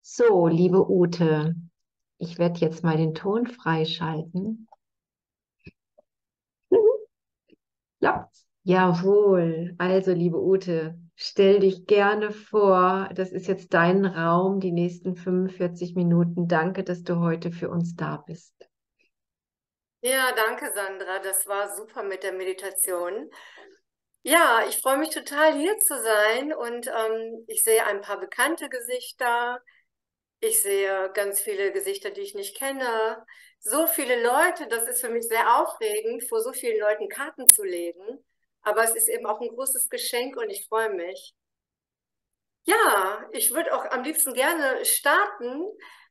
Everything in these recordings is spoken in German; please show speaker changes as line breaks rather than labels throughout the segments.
So, liebe Ute, ich werde jetzt mal den Ton freischalten. Ja. Jawohl. Also, liebe Ute, stell dich gerne vor. Das ist jetzt dein Raum, die nächsten 45 Minuten. Danke, dass du heute für uns da bist.
Ja, danke, Sandra. Das war super mit der Meditation. Ja, ich freue mich total hier zu sein und ich sehe ein paar bekannte Gesichter. Ich sehe ganz viele Gesichter, die ich nicht kenne. So viele Leute, das ist für mich sehr aufregend, vor so vielen Leuten Karten zu legen. Aber es ist eben auch ein großes Geschenk und ich freue mich. Ja, ich würde auch am liebsten gerne starten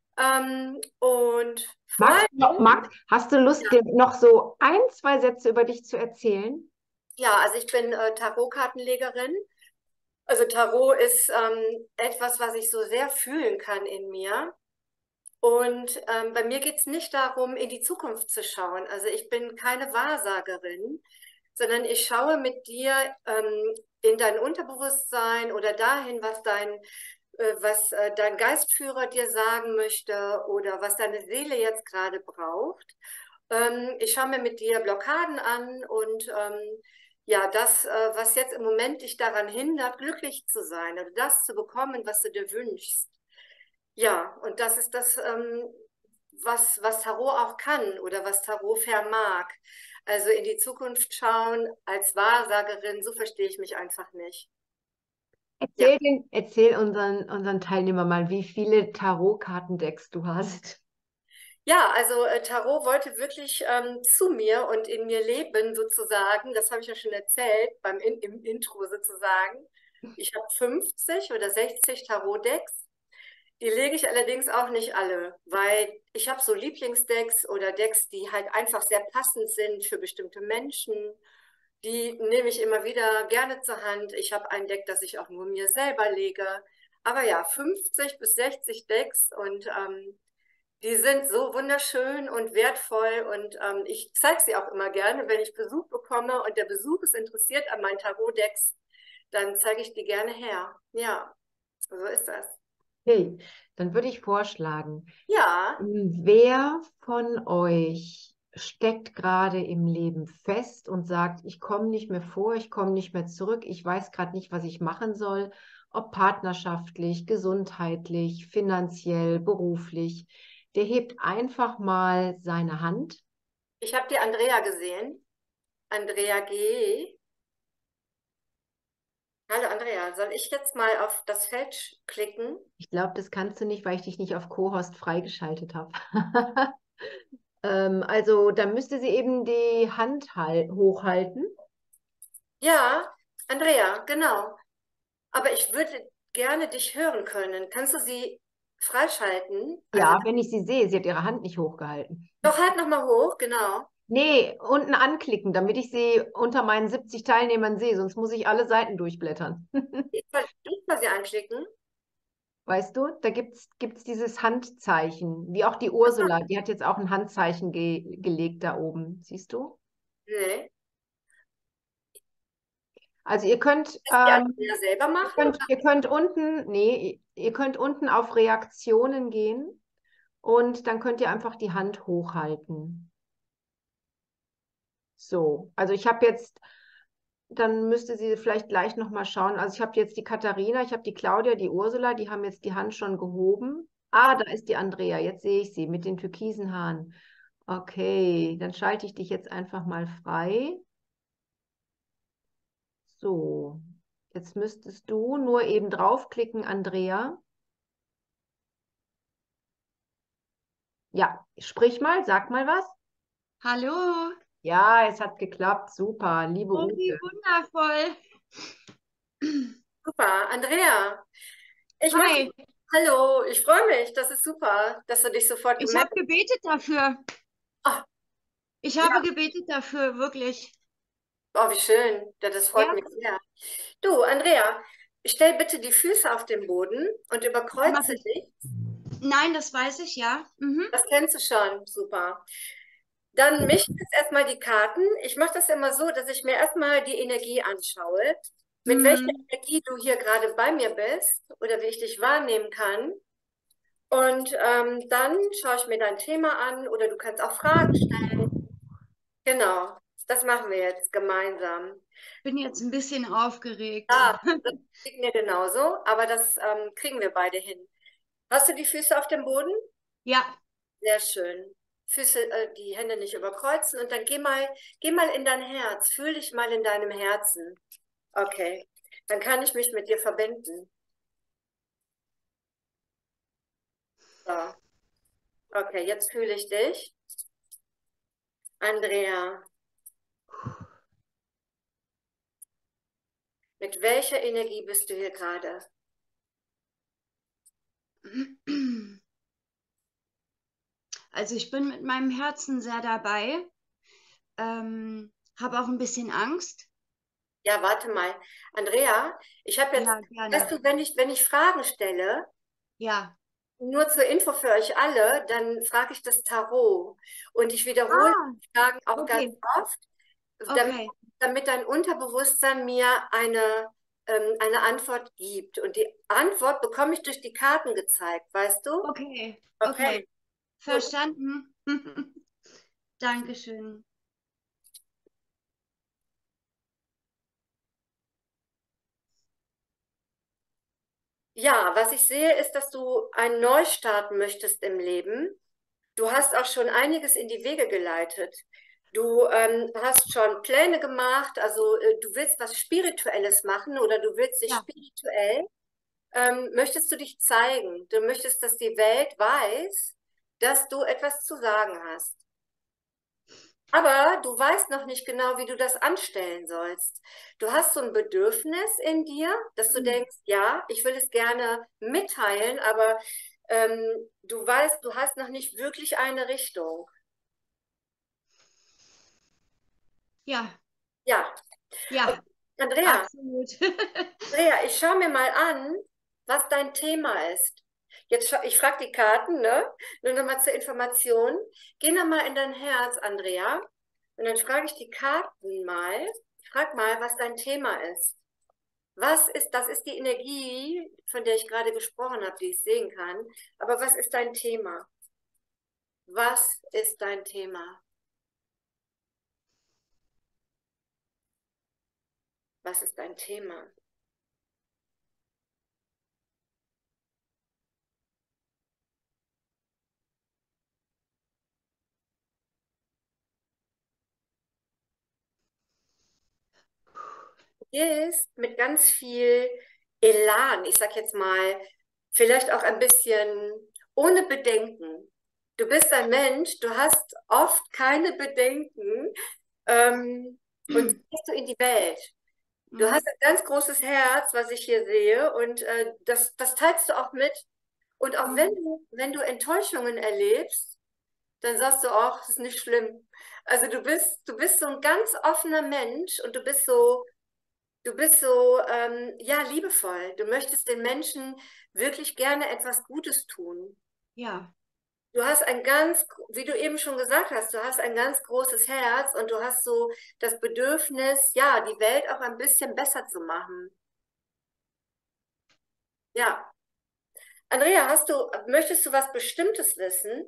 und freue mich.
Max, hast du Lust, dir noch so ein, zwei Sätze über dich zu erzählen?
Ja, also ich bin Tarotkartenlegerin. Also Tarot ist etwas, was ich so sehr fühlen kann in mir. Und bei mir geht es nicht darum, in die Zukunft zu schauen. Also ich bin keine Wahrsagerin, sondern ich schaue mit dir in dein Unterbewusstsein oder dahin, was dein Geistführer dir sagen möchte oder was deine Seele jetzt gerade braucht. Ich schaue mir mit dir Blockaden an und ja, was jetzt im Moment dich daran hindert, glücklich zu sein, also das zu bekommen, was du dir wünschst. Ja, und das ist was Tarot auch kann oder was Tarot vermag. Also in die Zukunft schauen als Wahrsagerin, so verstehe ich mich einfach nicht. Ja.
Erzähl unseren Teilnehmern mal, wie viele Tarotkartendecks du hast.
Ja, also Tarot wollte wirklich zu mir und in mir leben sozusagen. Das habe ich ja schon erzählt im Intro sozusagen. Ich habe 50 oder 60 Tarot-Decks. Die lege ich allerdings auch nicht alle, weil ich habe so Lieblingsdecks oder Decks, die halt einfach sehr passend sind für bestimmte Menschen. Die nehme ich immer wieder gerne zur Hand. Ich habe ein Deck, das ich auch nur mir selber lege. Aber ja, 50 bis 60 Decks und die sind so wunderschön und wertvoll und ich zeige sie auch immer gerne, wenn ich Besuch bekomme und der Besuch ist interessiert an meinen Tarot-Decks, dann zeige ich die gerne her. Ja, so ist das.
Okay, dann würde ich vorschlagen,
Ja,
wer von euch steckt gerade im Leben fest und sagt, ich komme nicht mehr vor, ich komme nicht mehr zurück, ich weiß gerade nicht, was ich machen soll, ob partnerschaftlich, gesundheitlich, finanziell, beruflich, der hebt einfach mal seine Hand.
ich habe die Andrea gesehen. Andrea G. Hallo Andrea, soll ich jetzt mal auf das Feld klicken?
Ich glaube, das kannst du nicht, weil ich dich nicht auf Co-Host freigeschaltet habe. Also, da müsste sie eben die Hand hochhalten.
Ja, Andrea, genau. Aber ich würde gerne dich hören können. Kannst du sie freischalten? Also
Ja, wenn ich sie sehe, sie hat ihre Hand nicht hochgehalten.
doch halt nochmal hoch, genau.
Nee, unten anklicken, damit ich sie unter meinen 70 Teilnehmern sehe, sonst muss ich alle Seiten durchblättern.
Ich soll sie anklicken.
Weißt du, da gibt's dieses Handzeichen, wie auch die Ursula, die hat jetzt auch ein Handzeichen gelegt da oben. Siehst du?
Nee.
Also ihr könnt,
Lässt die Andrea selber machen? Oder?
ihr könnt unten, nee, ihr könnt unten auf Reaktionen gehen und dann könnt ihr einfach die Hand hochhalten. So, also ich habe jetzt, dann müsste sie vielleicht gleich nochmal schauen. Also ich habe jetzt die Katharina, ich habe die Claudia, die Ursula, die haben jetzt die Hand schon gehoben. Ah, da ist die Andrea, jetzt sehe ich sie mit den türkisen Haaren. Okay, dann schalte ich dich jetzt einfach mal frei. So, jetzt müsstest du nur eben draufklicken, Andrea. Ja, sprich mal, sag mal was.
Hallo,
Ja, es hat geklappt, super, liebe
oh, wie
Ute.
wundervoll.
Super. Andrea, ich möchte.
Hi,
Hallo, ich freue mich. Das ist super, dass du dich sofort
ich
gemeldet
habe gebetet dafür.
hast.
Ich
Ja,
habe gebetet dafür, wirklich.
oh, wie schön. Ja, das freut
Ja,
mich sehr. Du, Andrea, stell bitte die Füße auf den Boden und
mache
überkreuze
ich.
dich.
Nein, das weiß ich, ja. Mhm.
Das kennst du schon. Super. Dann mische ich jetzt erstmal die Karten. Ich mache das immer so, dass ich mir erstmal die Energie anschaue, mit welcher
Mhm.
Energie du hier gerade bei mir bist oder wie ich dich wahrnehmen kann. Und dann schaue ich mir dein Thema an oder du kannst auch Fragen stellen. Genau, das machen wir jetzt gemeinsam.
Bin jetzt ein bisschen aufgeregt.
Ja, das geht mir genauso, aber das kriegen wir beide hin. Hast du die Füße auf dem Boden?
Ja,
Sehr schön. Füße, die Hände nicht überkreuzen und dann geh mal in dein Herz. Fühl dich mal in deinem Herzen. Okay, dann kann ich mich mit dir verbinden. So. Okay, jetzt fühle ich dich. Andrea, mit welcher Energie bist du hier gerade?
also ich bin mit meinem Herzen sehr dabei, habe auch ein bisschen Angst.
Ja, warte mal. Andrea, ich habe jetzt,
Ja,
weißt
gerne.
du, wenn ich Fragen stelle,
Ja.
nur zur Info für euch alle, dann frage ich das Tarot. Und ich wiederhole
Ah,
die Fragen auch ganz
okay,
oft, damit,
okay,
damit dein Unterbewusstsein mir eine Antwort gibt. Und die Antwort bekomme ich durch die Karten gezeigt, weißt du?
okay, okay.
Okay, gut.
Verstanden. Dankeschön.
Ja, was ich sehe, ist, dass du einen Neustart möchtest im Leben. Du hast auch schon einiges in die Wege geleitet. Du hast schon Pläne gemacht, also du willst was Spirituelles machen oder du willst dich
Ja,
spirituell, möchtest du dich zeigen. Du möchtest, dass die Welt weiß, dass du etwas zu sagen hast. Aber du weißt noch nicht genau, wie du das anstellen sollst. Du hast so ein Bedürfnis in dir, dass du
hm,
denkst, ja, ich will es gerne mitteilen, aber du weißt, du hast noch nicht wirklich eine Richtung.
ja,
Ja,
ja,
okay. Andrea,
absolut.
Andrea, ich schaue mir mal an, was dein Thema ist. Ich frage die Karten, ne? Nur nochmal zur Information. Geh nochmal in dein Herz, Andrea. Und dann frage ich die Karten mal. Frag mal, was dein Thema ist. Das ist die Energie, von der ich gerade gesprochen habe, die ich sehen kann. Aber was ist dein Thema? Was ist dein Thema? Was ist dein Thema? Ist mit ganz viel Elan, ich sag jetzt mal, vielleicht auch ein bisschen ohne Bedenken. Du bist ein Mensch, du hast oft keine Bedenken und gehst du in die Welt. Du
Mhm.
hast ein ganz großes Herz, was ich hier sehe, und das teilst du auch mit. Und auch
Mhm.
wenn du Enttäuschungen erlebst, dann sagst du auch, das ist nicht schlimm. Also du bist so ein ganz offener Mensch und du bist so, ja, liebevoll. Du möchtest den Menschen wirklich gerne etwas Gutes tun.
Ja,
Du hast ein ganz, wie du eben schon gesagt hast, du hast ein ganz großes Herz und du hast so das Bedürfnis, ja, die Welt auch ein bisschen besser zu machen. Ja. Andrea, möchtest du was Bestimmtes wissen?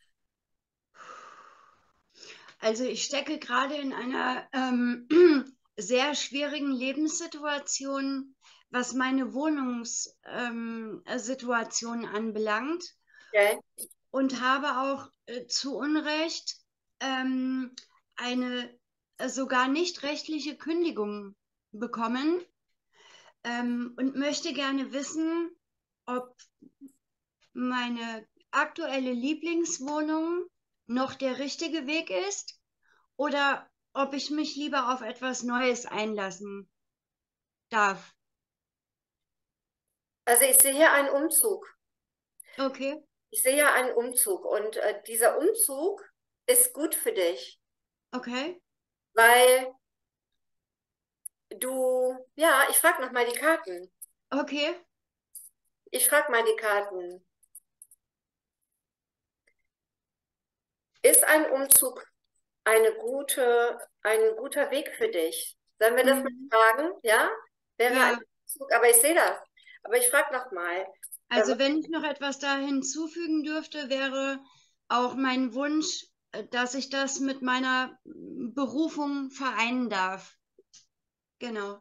also ich stecke gerade in einer sehr schwierigen Lebenssituation, was meine Wohnungssituation anbelangt
Okay.
und habe auch zu Unrecht ähm, eine sogar nicht rechtliche Kündigung bekommen, und möchte gerne wissen, ob meine aktuelle Lieblingswohnung noch der richtige Weg ist oder ob ich mich lieber auf etwas Neues einlassen darf.
Also ich sehe hier einen Umzug.
Okay,
Ich sehe hier einen Umzug und dieser Umzug ist gut für dich,
okay,
weil ja, ich frage nochmal die Karten.
okay.
Ich frage mal die Karten. Ist ein Umzug ein guter Weg für dich? Sollen wir das mal
Mhm.
fragen? Ja? Wäre ein
Ja,
Umzug, aber ich sehe das. Aber ich frage nochmal.
Also wenn ich noch etwas da hinzufügen dürfte, wäre auch mein Wunsch, dass ich das mit meiner Berufung vereinen darf. Genau.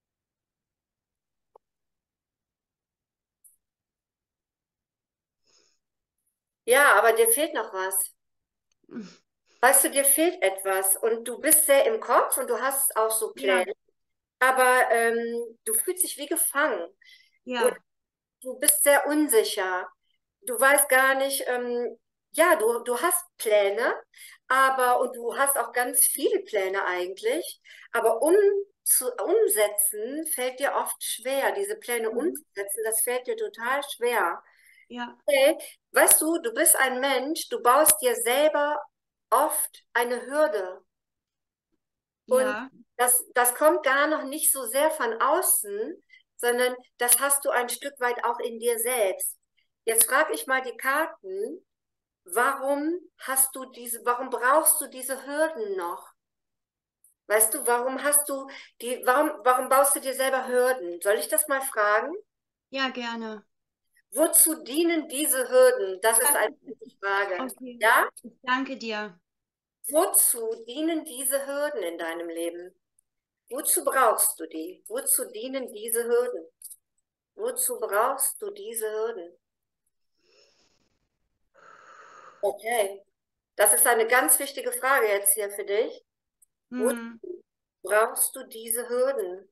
Ja, aber dir fehlt noch was. Weißt du, dir fehlt etwas und du bist sehr im Kopf und du hast auch so
Ja,
Pläne, aber du fühlst dich wie gefangen und
ja.
du bist sehr unsicher. Du weißt gar nicht, ja, du hast Pläne, aber und du hast auch ganz viele Pläne eigentlich, aber umsetzen fällt dir oft schwer. Diese Pläne
Mhm.
umzusetzen, das fällt dir total schwer.
Ja,
Okay. Weißt du, du bist ein Mensch, du baust dir selber oft eine Hürde. Und
ja.
das kommt gar noch nicht so sehr von außen, sondern das hast du ein Stück weit auch in dir selbst. Jetzt frage ich mal die Karten, warum brauchst du diese Hürden noch? Weißt du, warum baust du dir selber Hürden? Soll ich das mal fragen?
Ja, gerne.
Wozu dienen diese Hürden? Das ist eine gute Frage.
Okay.
Ja?
Ich danke dir.
Wozu dienen diese Hürden in deinem Leben? Wozu brauchst du die? Wozu dienen diese Hürden? Wozu brauchst du diese Hürden? Okay, das ist eine ganz wichtige Frage jetzt hier für dich. Wozu
Hm.
brauchst du diese Hürden?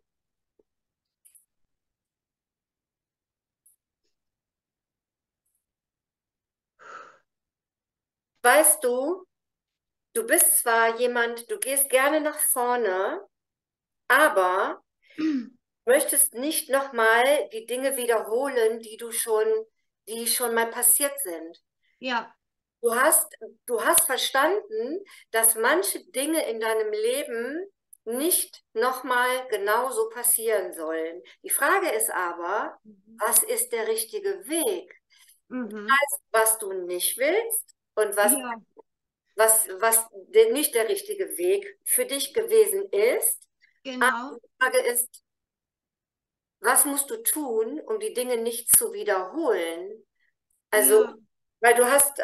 Weißt du, du bist zwar jemand, du gehst gerne nach vorne, aber möchtest nicht nochmal die Dinge wiederholen, die schon mal passiert sind.
Ja.
Du hast, du hast verstanden, dass manche Dinge in deinem Leben nicht nochmal genauso passieren sollen. Die Frage ist aber,
Mhm.
was ist der richtige Weg?
Mhm.
Was du nicht willst und
Ja,
was nicht der richtige Weg für dich gewesen ist. Aber
genau.
die Frage ist, was musst du tun, um die Dinge nicht zu wiederholen? Also,
Ja.
weil du hast,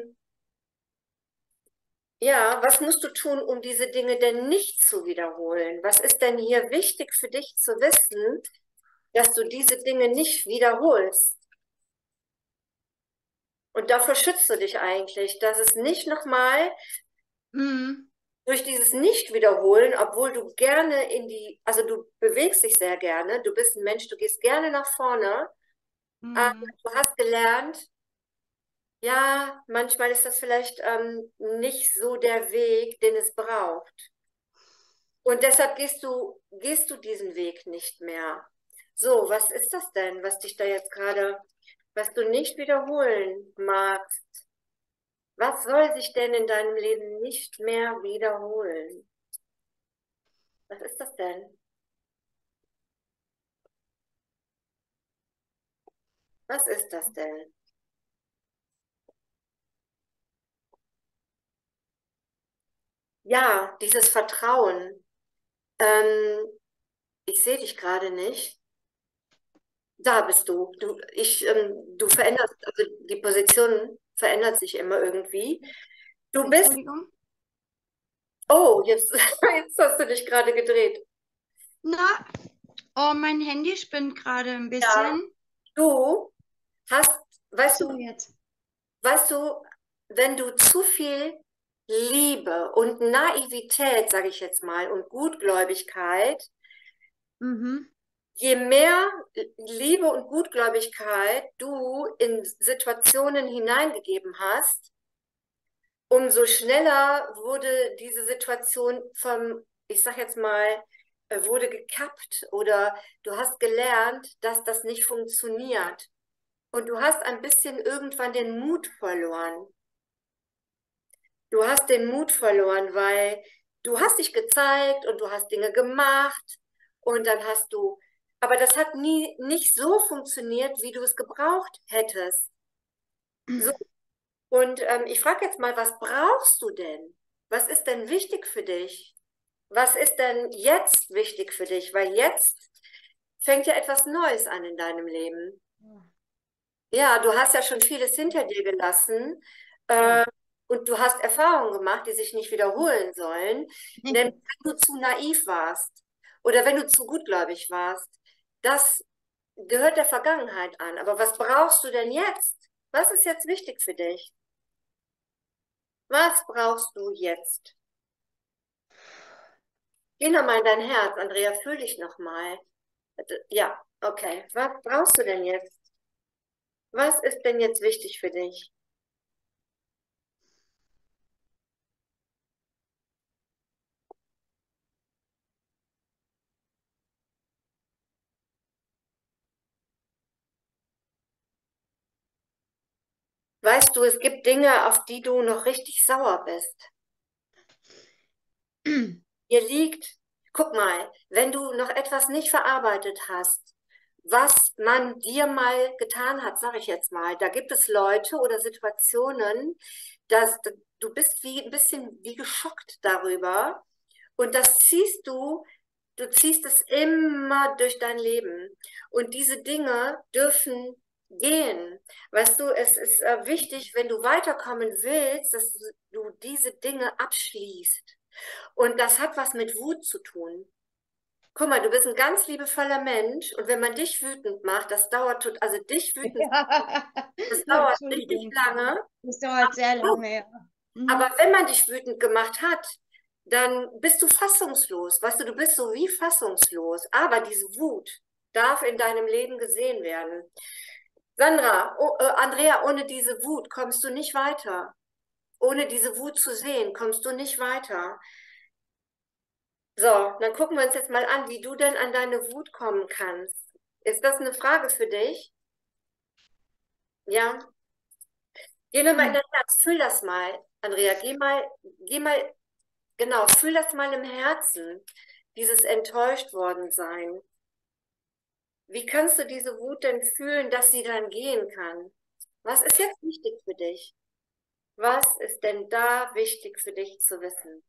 ja, was musst du tun, um diese Dinge denn nicht zu wiederholen? Was ist denn hier wichtig für dich zu wissen, dass du diese Dinge nicht wiederholst? Und davor schützt du dich eigentlich, dass es nicht nochmal
Mhm.
durch dieses Nicht-Wiederholen, obwohl du gerne also du bewegst dich sehr gerne, du bist ein Mensch, du gehst gerne nach vorne, aber
Mhm.
du hast gelernt, ja, manchmal ist das vielleicht nicht so der Weg, den es braucht. Und deshalb gehst du diesen Weg nicht mehr. So, was ist das denn, was dich da jetzt gerade, was du nicht wiederholen magst? Was soll sich denn in deinem Leben nicht mehr wiederholen? Was ist das denn? Was ist das denn? Ja, dieses Vertrauen. Ähm, ich sehe dich gerade nicht. Da bist du. Du veränderst, also die Position verändert sich immer irgendwie. Du bist,
Entschuldigung.
oh, jetzt, jetzt hast du dich gerade gedreht.
Na, oh, mein Handy spinnt gerade ein
Ja,
bisschen.
du hast, weißt
So
du,
jetzt.
weißt du, wenn du zu viel Liebe und Naivität, sage ich jetzt mal, und Gutgläubigkeit,
Mhm.
je mehr Liebe und Gutgläubigkeit du in Situationen hineingegeben hast, umso schneller wurde diese Situation ich sag jetzt mal, wurde gekappt oder du hast gelernt, dass das nicht funktioniert. Und du hast ein bisschen irgendwann den Mut verloren. Du hast den Mut verloren, weil du hast dich gezeigt und du hast Dinge gemacht und dann hast du, aber das hat nicht so funktioniert, wie du es gebraucht hättest. So, und ich frage jetzt mal, was brauchst du denn? Was ist denn wichtig für dich? Was ist denn jetzt wichtig für dich? Weil jetzt fängt ja etwas Neues an in deinem Leben. Ja, du hast ja schon vieles hinter dir gelassen,
Ja.
und du hast Erfahrungen gemacht, die sich nicht wiederholen sollen. Nämlich, wenn du zu naiv warst oder wenn du zu gutgläubig warst. Das gehört der Vergangenheit an. Aber was brauchst du denn jetzt? Was ist jetzt wichtig für dich? Was brauchst du jetzt? Geh nochmal in dein Herz, Andrea, fühl dich nochmal. Ja, okay. Was brauchst du denn jetzt? Was ist denn jetzt wichtig für dich? Weißt du, es gibt Dinge, auf die du noch richtig sauer bist. Hier liegt, guck mal, wenn du noch etwas nicht verarbeitet hast, was man dir mal getan hat, sage ich jetzt mal, da gibt es Leute oder Situationen, dass du bist wie ein bisschen wie geschockt darüber und das du ziehst es immer durch dein Leben und diese Dinge dürfen gehen. Weißt du, es ist wichtig, wenn du weiterkommen willst, dass du diese Dinge abschließt. Und das hat was mit Wut zu tun. Guck mal, du bist ein ganz liebevoller Mensch und wenn man dich wütend macht, das dauert, also dich wütend, das dauert richtig
Entschuldigung,
lange.
das dauert sehr lange, ja.
Aber wenn man dich wütend gemacht hat, dann bist du fassungslos. Weißt du, du bist so wie fassungslos. Aber diese Wut darf in deinem Leben gesehen werden. Sandra, Andrea, ohne diese Wut kommst du nicht weiter. Ohne diese Wut zu sehen, kommst du nicht weiter. So, dann gucken wir uns jetzt mal an, wie du denn an deine Wut kommen kannst. Ist das eine Frage für dich? Ja? Geh nochmal in dein Herz, fühl das mal. Andrea, geh mal, genau, fühl das mal im Herzen, dieses enttäuscht worden sein. Wie kannst du diese Wut denn fühlen, dass sie dann gehen kann? Was ist jetzt wichtig für dich? Was ist denn da wichtig für dich zu wissen?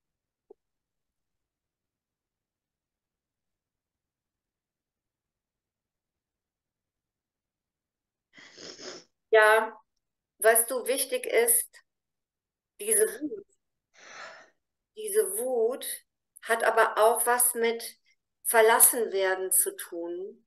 Ja, was du wichtig ist, diese Wut. Diese Wut hat aber auch was mit Verlassenwerden zu tun.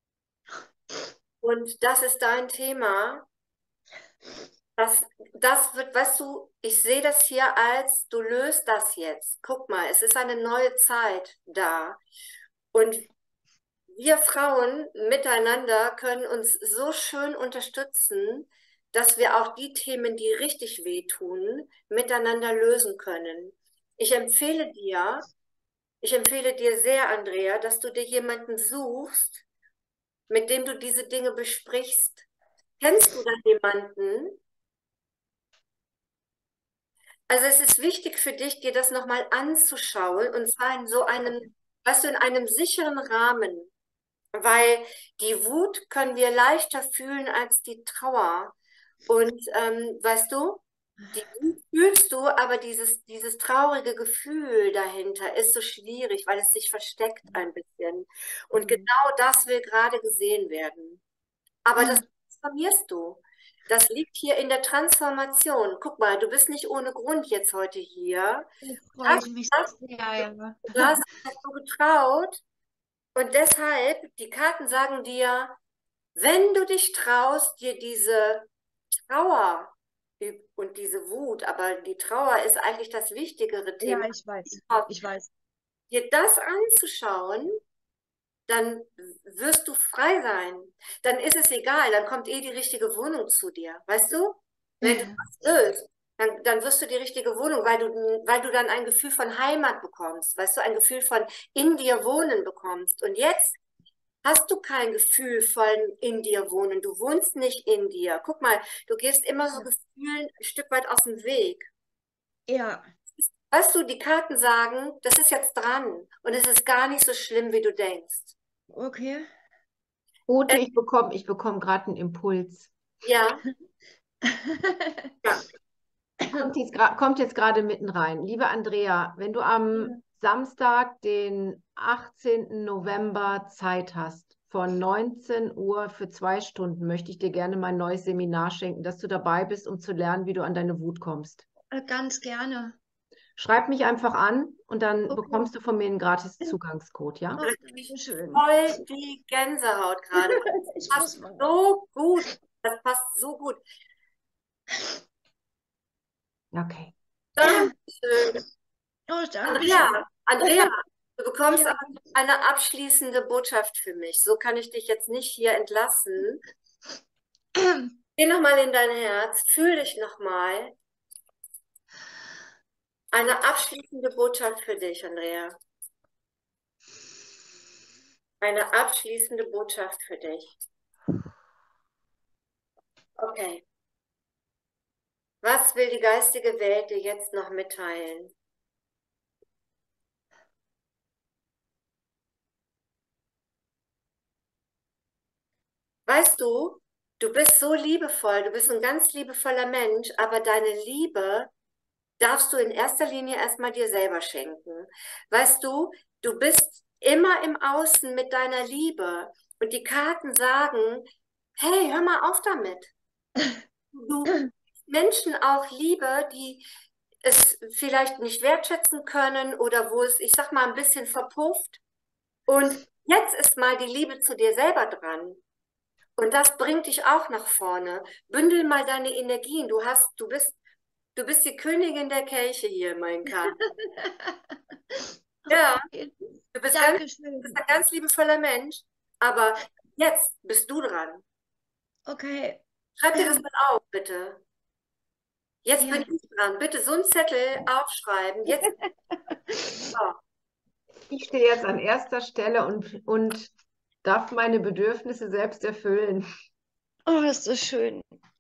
Und das ist dein Thema. Das, das wird, weißt du, ich sehe das hier als, du löst das jetzt. Guck mal, es ist eine neue Zeit da. Und wir Frauen miteinander können uns so schön unterstützen, dass wir auch die Themen, die richtig wehtun, miteinander lösen können. Ich empfehle dir, Ich empfehle dir sehr, Andrea, dass du dir jemanden suchst, mit dem du diese Dinge besprichst. Kennst du da jemanden? Also es ist wichtig für dich, dir das nochmal anzuschauen und zwar in so einem, weißt du, in einem sicheren Rahmen, weil die Wut können wir leichter fühlen als die Trauer. Und weißt du, die Wut fühlst du, aber dieses traurige Gefühl dahinter ist so schwierig, weil es sich versteckt ein bisschen. Und genau das will gerade gesehen werden. Aber das transformierst du. Das liegt hier in der Transformation. Guck mal, du bist nicht ohne Grund jetzt heute hier.
Das
Du hast,
freut mich sehr, ja.
du hast dich so getraut und deshalb, die Karten sagen dir, wenn du dich traust, dir diese Trauer und diese Wut, aber die Trauer ist eigentlich das wichtigere
Ja,
Thema,
ich weiß. Ich weiß.
dir das anzuschauen, dann wirst du frei sein. Dann ist es egal, dann kommt eh die richtige Wohnung zu dir. Weißt du? Wenn du was willst, dann wirst du die richtige Wohnung, weil du dann ein Gefühl von Heimat bekommst, weißt du, ein Gefühl von in dir wohnen bekommst. Und jetzt hast du kein Gefühl von in dir wohnen. Du wohnst nicht in dir. Guck mal, du gehst immer so Gefühlen ein Stück weit aus dem Weg.
Ja,
Weißt du, die Karten sagen, das ist jetzt dran und es ist gar nicht so schlimm, wie du denkst.
okay.
Ute, ich bekomme gerade einen Impuls.
Ja, ja,
Kommt jetzt gerade mitten rein. Liebe Andrea, wenn du am Samstag, den 18. November Zeit hast von 19 Uhr für 2 Stunden möchte ich dir gerne mein neues Seminar schenken, dass du dabei bist, um zu lernen, wie du an deine Wut kommst.
Ganz gerne.
Schreib mich einfach an und dann
Okay.
bekommst du von mir einen gratis Zugangscode, ja?
Oh, danke schön.
Voll die Gänsehaut gerade. Das
Ich
passt
muss mal.
so gut. Das passt so gut.
Okay.
Dankeschön.
Oh, danke schön.
Andrea, du bekommst
Ja.
eine abschließende Botschaft für mich. So kann ich dich jetzt nicht hier entlassen. Geh nochmal in dein Herz, fühl dich nochmal. Eine abschließende Botschaft für dich, Andrea. Eine abschließende Botschaft für dich. Okay. Was will die geistige Welt dir jetzt noch mitteilen? Weißt du, du bist so liebevoll, du bist ein ganz liebevoller Mensch, aber deine Liebe darfst du in erster Linie erstmal dir selber schenken. Weißt du, du bist immer im Außen mit deiner Liebe und die Karten sagen, hey, hör mal auf damit. Du Menschen auch Liebe, die es vielleicht nicht wertschätzen können oder wo es, ich sag mal, ein bisschen verpufft. Und jetzt ist mal die Liebe zu dir selber dran. Und das bringt dich auch nach vorne. Bündel mal deine Energien. Du bist die Königin der Kelche hier, mein Karten. Ja, du bist
Dankeschön.
ein ganz liebevoller Mensch. Aber jetzt bist du dran.
Okay.
Schreib dir das mal auf, bitte. Jetzt
Ja.
bin ich dran. Bitte so einen Zettel aufschreiben. Jetzt. So.
Ich stehe jetzt an erster Stelle und darf meine Bedürfnisse selbst erfüllen.
Oh, ist das schön.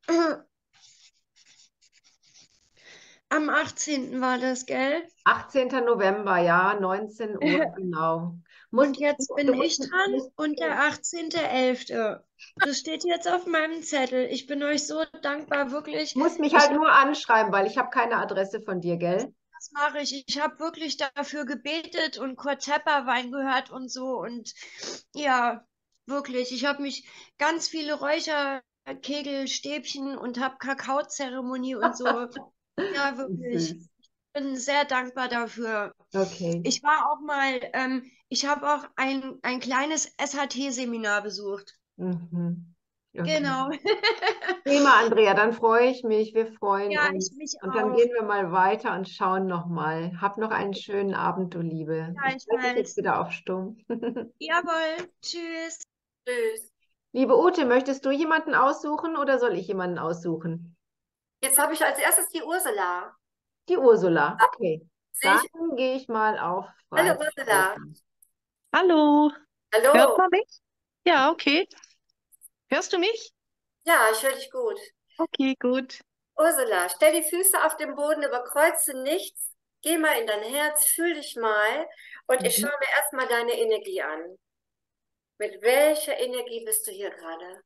Am 18. war das, gell?
18. November, ja, 19 Uhr, genau.
Und jetzt bin ich dran
musst-
und der 18.11. Das steht jetzt auf meinem Zettel. Ich bin euch so dankbar, wirklich.
musst mich halt nur anschreiben, weil ich habe keine Adresse von dir, gell?
Das mache ich. Ich habe wirklich dafür gebetet und Kurt Tepperwein gehört und so. Und ja, wirklich. Ich habe mich ganz viele Räucherkegelstäbchen und habe Kakaozeremonie und so. Ja, wirklich.
Süß.
Ich bin sehr dankbar dafür.
Okay.
Ich war auch mal, ich habe auch ein kleines SHT-Seminar besucht.
Mhm. Okay.
Genau.
Prima, Andrea, dann freue ich mich. Wir freuen
Ja, ich
uns.
mich
Und dann
auch.
gehen wir mal weiter und schauen nochmal. Hab noch einen schönen Abend, du Liebe. Ich schalte dich jetzt
Gleichfalls.
wieder auf Stumm.
Jawohl. Tschüss.
Tschüss.
Liebe Ute, möchtest du jemanden aussuchen oder soll ich jemanden aussuchen?
Jetzt habe ich als erstes die Ursula.
Die Ursula. Okay.
Sehe
Dann
ich.
gehe ich mal auf
Hallo
Frage.
Ursula.
Hallo, hört
Hallo.
man mich? Ja, okay. Hörst du mich?
Ja, ich höre dich gut.
Okay, gut.
Ursula, stell die Füße auf den Boden, überkreuze nichts, geh mal in dein Herz, fühl dich mal und ich
Mhm.
schaue mir erstmal deine Energie an. Mit welcher Energie bist du hier gerade?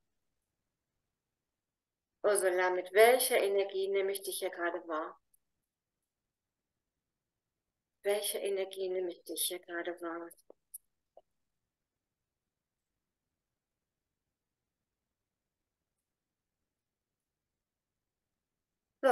Ursula, mit welcher Energie nehme ich dich hier gerade wahr? Welche Energie nehme ich dich hier gerade wahr? So.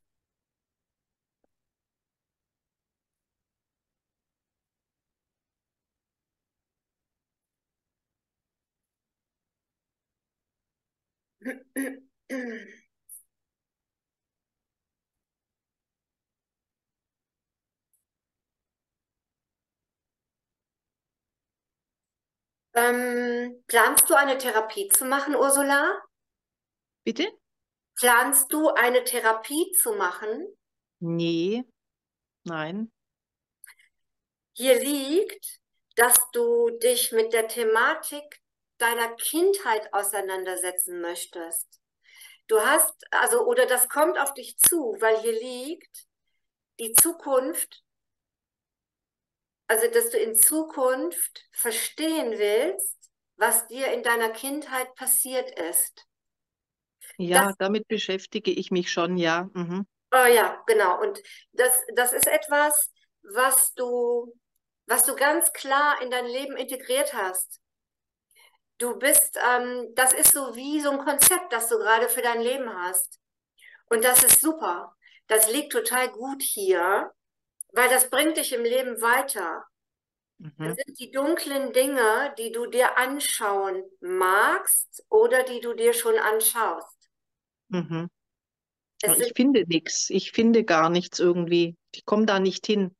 Planst du eine Therapie zu machen, Ursula?
Bitte?
Planst du eine Therapie zu machen?
Nee, nein.
Hier liegt, dass du dich mit der Thematik deiner Kindheit auseinandersetzen möchtest. Du hast, also, oder das kommt auf dich zu, weil hier liegt die Zukunft, also, dass du in Zukunft verstehen willst, was dir in deiner Kindheit passiert ist.
Ja, damit beschäftige ich mich schon, ja. Mhm.
Oh ja, genau. Und das ist etwas, was du ganz klar in dein Leben integriert hast. Du bist, das ist so wie so ein Konzept, das du gerade für dein Leben hast. Und das ist super. Das liegt total gut hier, weil das bringt dich im Leben weiter. Das
Mhm.
sind die dunklen Dinge, die du dir anschauen magst oder die du dir schon anschaust.
Mhm.
Es
Ich
sind,
finde nichts. Ich finde gar nichts irgendwie. Ich komme da nicht hin.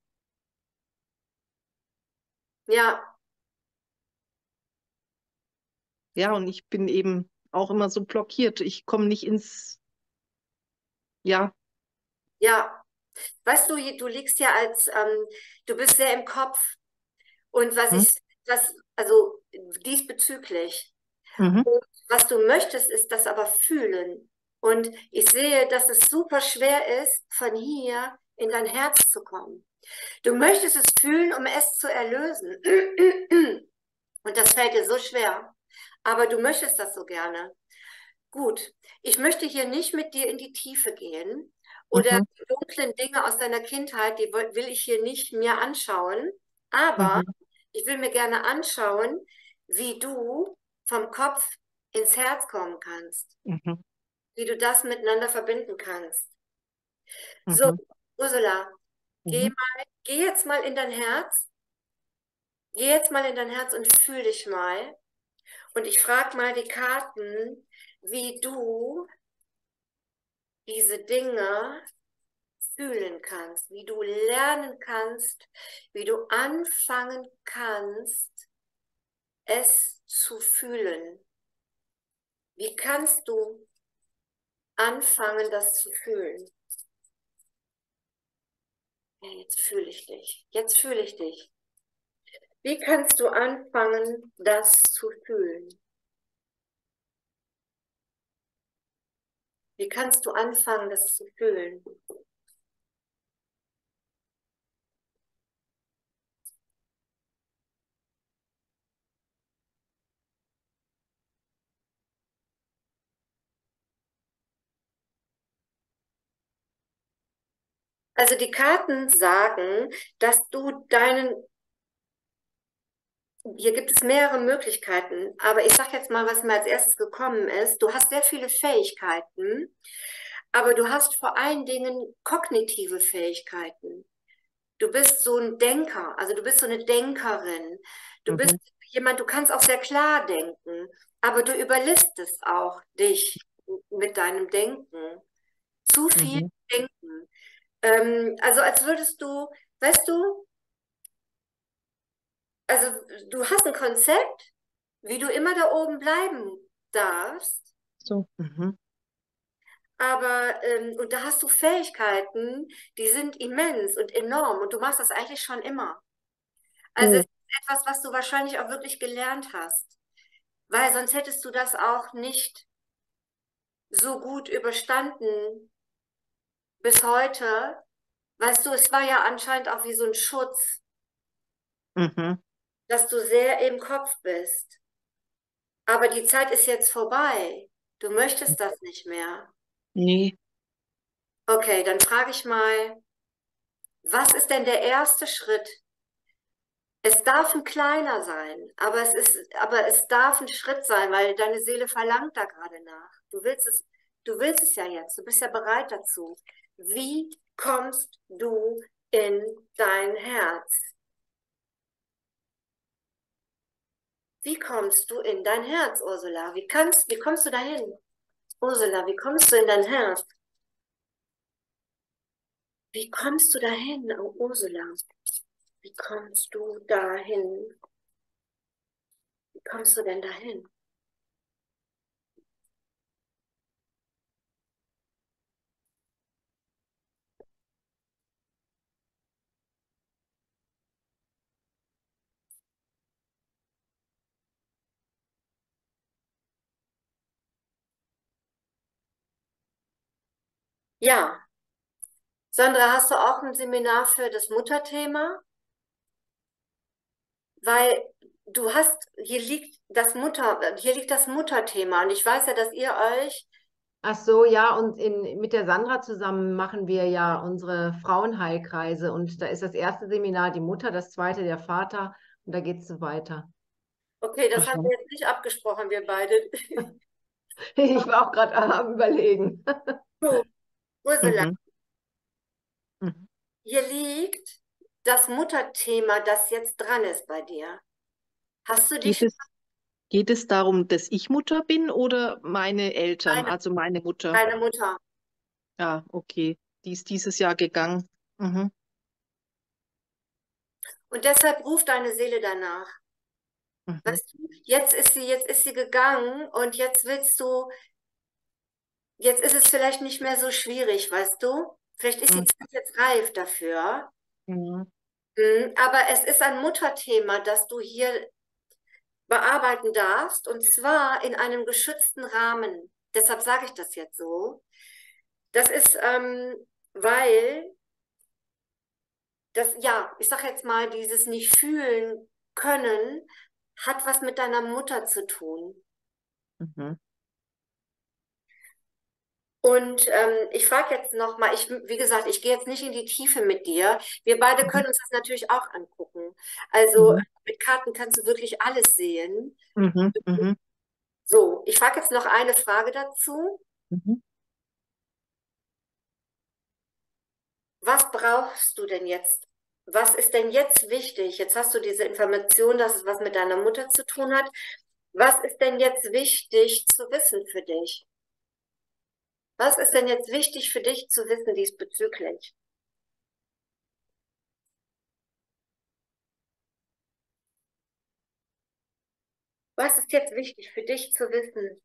ja,
Ja, und ich bin eben auch immer so blockiert. Ich komme nicht ins, ja,
ja. Weißt du, du liegst ja du bist sehr im Kopf. Und
hm?
also diesbezüglich.
Mhm.
Und was du möchtest, ist das aber fühlen. Und ich sehe, dass es super schwer ist, von hier in dein Herz zu kommen. Du möchtest es fühlen, um es zu erlösen. Und das fällt dir so schwer. Aber du möchtest das so gerne. Gut, ich möchte hier nicht mit dir in die Tiefe gehen oder
Mhm.
die dunklen Dinge aus deiner Kindheit, die will ich hier nicht mir anschauen. Aber
Mhm.
ich will mir gerne anschauen, wie du vom Kopf ins Herz kommen kannst,
Mhm.
wie du das miteinander verbinden kannst. So,
Mhm.
Ursula,
Mhm.
geh jetzt mal in dein Herz, geh jetzt mal in dein Herz und fühl dich mal. Und ich frage mal die Karten, wie du diese Dinge fühlen kannst, wie du lernen kannst, wie du anfangen kannst, es zu fühlen. Wie kannst du anfangen, das zu fühlen? Ja, jetzt fühle ich dich. Jetzt fühle ich dich. Wie kannst du anfangen, das zu fühlen? Wie kannst du anfangen, das zu fühlen? Also die Karten sagen, dass du hier gibt es mehrere Möglichkeiten, aber ich sage jetzt mal, was mir als erstes gekommen ist. Du hast sehr viele Fähigkeiten, aber du hast vor allen Dingen kognitive Fähigkeiten. Du bist so ein Denker, also du bist so eine Denkerin. Du bist
Mhm.
jemand, du kannst auch sehr klar denken, aber du überlistest auch dich mit deinem Denken. Zu viel
Mhm.
denken. Also als würdest du, weißt du, also du hast ein Konzept, wie du immer da oben bleiben darfst,
So. Mhm.
aber und da hast du Fähigkeiten, die sind immens und enorm und du machst das eigentlich schon immer. Also es
Oh.
ist etwas, was du wahrscheinlich auch wirklich gelernt hast, weil sonst hättest du das auch nicht so gut überstanden bis heute. Weißt du, es war ja anscheinend auch wie so ein Schutz,
Mhm.
dass du sehr im Kopf bist. Aber die Zeit ist jetzt vorbei. Du möchtest das nicht mehr.
Nee.
Okay, dann frage ich mal, was ist denn der erste Schritt? Es darf ein kleiner sein, aber es darf ein Schritt sein, weil deine Seele verlangt da gerade nach. Du willst es ja jetzt, du bist ja bereit dazu. Wie kommst du in dein Herz? Wie kommst du in dein Herz, Ursula? Wie kommst du dahin? Ursula, wie kommst du in dein Herz? Wie kommst du dahin, oh Ursula? Wie kommst du dahin? Wie kommst du denn dahin? Ja, Sandra, hast du auch ein Seminar für das Mutterthema? Weil hier liegt das Mutterthema und ich weiß ja, dass ihr euch,
Ach so, ja, und mit der Sandra zusammen machen wir ja unsere Frauenheilkreise und da ist das erste Seminar die Mutter, das zweite der Vater und da geht es so weiter.
Okay, das haben
Aha.
wir jetzt nicht abgesprochen, wir beide.
Ich war auch gerade am Überlegen.
So, Ursula,
Mhm. Mhm.
hier liegt das Mutterthema, das jetzt dran ist bei dir. Hast du
Geht
dich
es, geht es darum, dass ich Mutter bin oder meine Eltern,
deine,
also meine Mutter?
deine Mutter?
Ja, okay. Die ist dieses Jahr gegangen. Mhm.
Und deshalb ruft deine Seele danach.
Mhm.
Weißt du, jetzt ist sie gegangen und jetzt ist es vielleicht nicht mehr so schwierig, weißt du? Vielleicht ist die
Mhm.
Zeit jetzt reif dafür.
Mhm.
Aber es ist ein Mutterthema, das du hier bearbeiten darfst, und zwar in einem geschützten Rahmen. Deshalb sage ich das jetzt so. Das ist, weil ja, ich sage jetzt mal, dieses nicht fühlen können, hat was mit deiner Mutter zu tun.
Mhm.
Und ich frage jetzt nochmal, wie gesagt, ich gehe jetzt nicht in die Tiefe mit dir. Wir beide
Mhm.
können uns das natürlich auch angucken. Also
Mhm.
mit Karten kannst du wirklich alles sehen.
Mhm. Mhm.
So, ich frage jetzt noch eine Frage dazu.
Mhm.
Was brauchst du denn jetzt? Was ist denn jetzt wichtig? Jetzt hast du diese Information, dass es was mit deiner Mutter zu tun hat. Was ist denn jetzt wichtig zu wissen für dich? Was ist denn jetzt wichtig für dich zu wissen diesbezüglich? Was ist jetzt wichtig für dich zu wissen?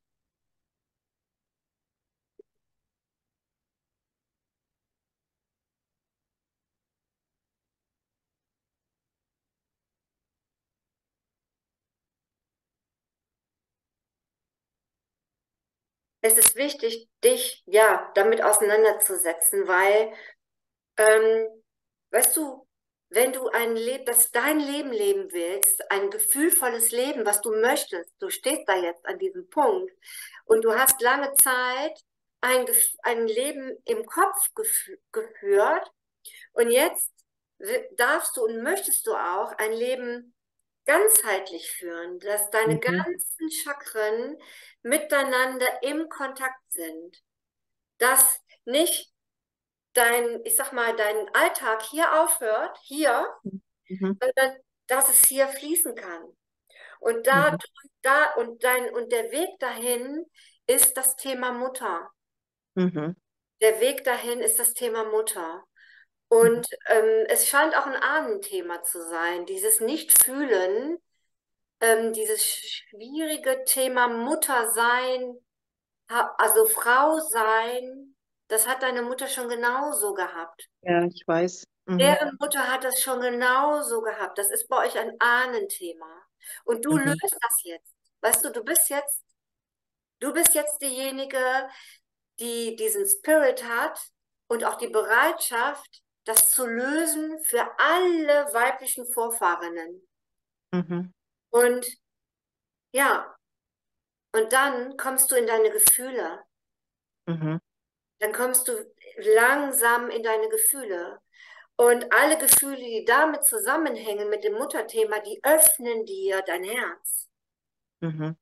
Es ist wichtig, dich ja damit auseinanderzusetzen, weil, ähm, weißt du, wenn du dein Leben leben willst, ein gefühlvolles Leben, was du möchtest, du stehst da jetzt an diesem Punkt und du hast lange Zeit ein Leben im Kopf geführt, und jetzt darfst du und möchtest du auch ein Leben ganzheitlich führen, dass deine
Mhm.
ganzen Chakren miteinander im Kontakt sind, dass nicht ich sag mal, dein Alltag hier aufhört, hier,
Mhm.
sondern dass es hier fließen kann. Und
Mhm.
und der Weg dahin ist das Thema Mutter.
Mhm.
Der Weg dahin ist das Thema Mutter.
Mhm.
Und es scheint auch ein Ahnenthema zu sein, dieses Nicht-Fühlen, dieses schwierige Thema Mutter sein, also Frau sein, das hat deine Mutter schon genauso gehabt.
Ja, ich weiß. Mhm.
Deren Mutter hat das schon genauso gehabt. Das ist bei euch ein Ahnenthema. Und du
Mhm.
löst das jetzt. Weißt du, du bist jetzt diejenige, die diesen Spirit hat und auch die Bereitschaft, das zu lösen für alle weiblichen Vorfahrinnen.
Mhm.
Und ja, und dann kommst du in deine Gefühle.
Mhm.
Dann kommst du langsam in deine Gefühle. Und alle Gefühle, die damit zusammenhängen mit dem Mutterthema, die öffnen dir dein Herz.
Mhm.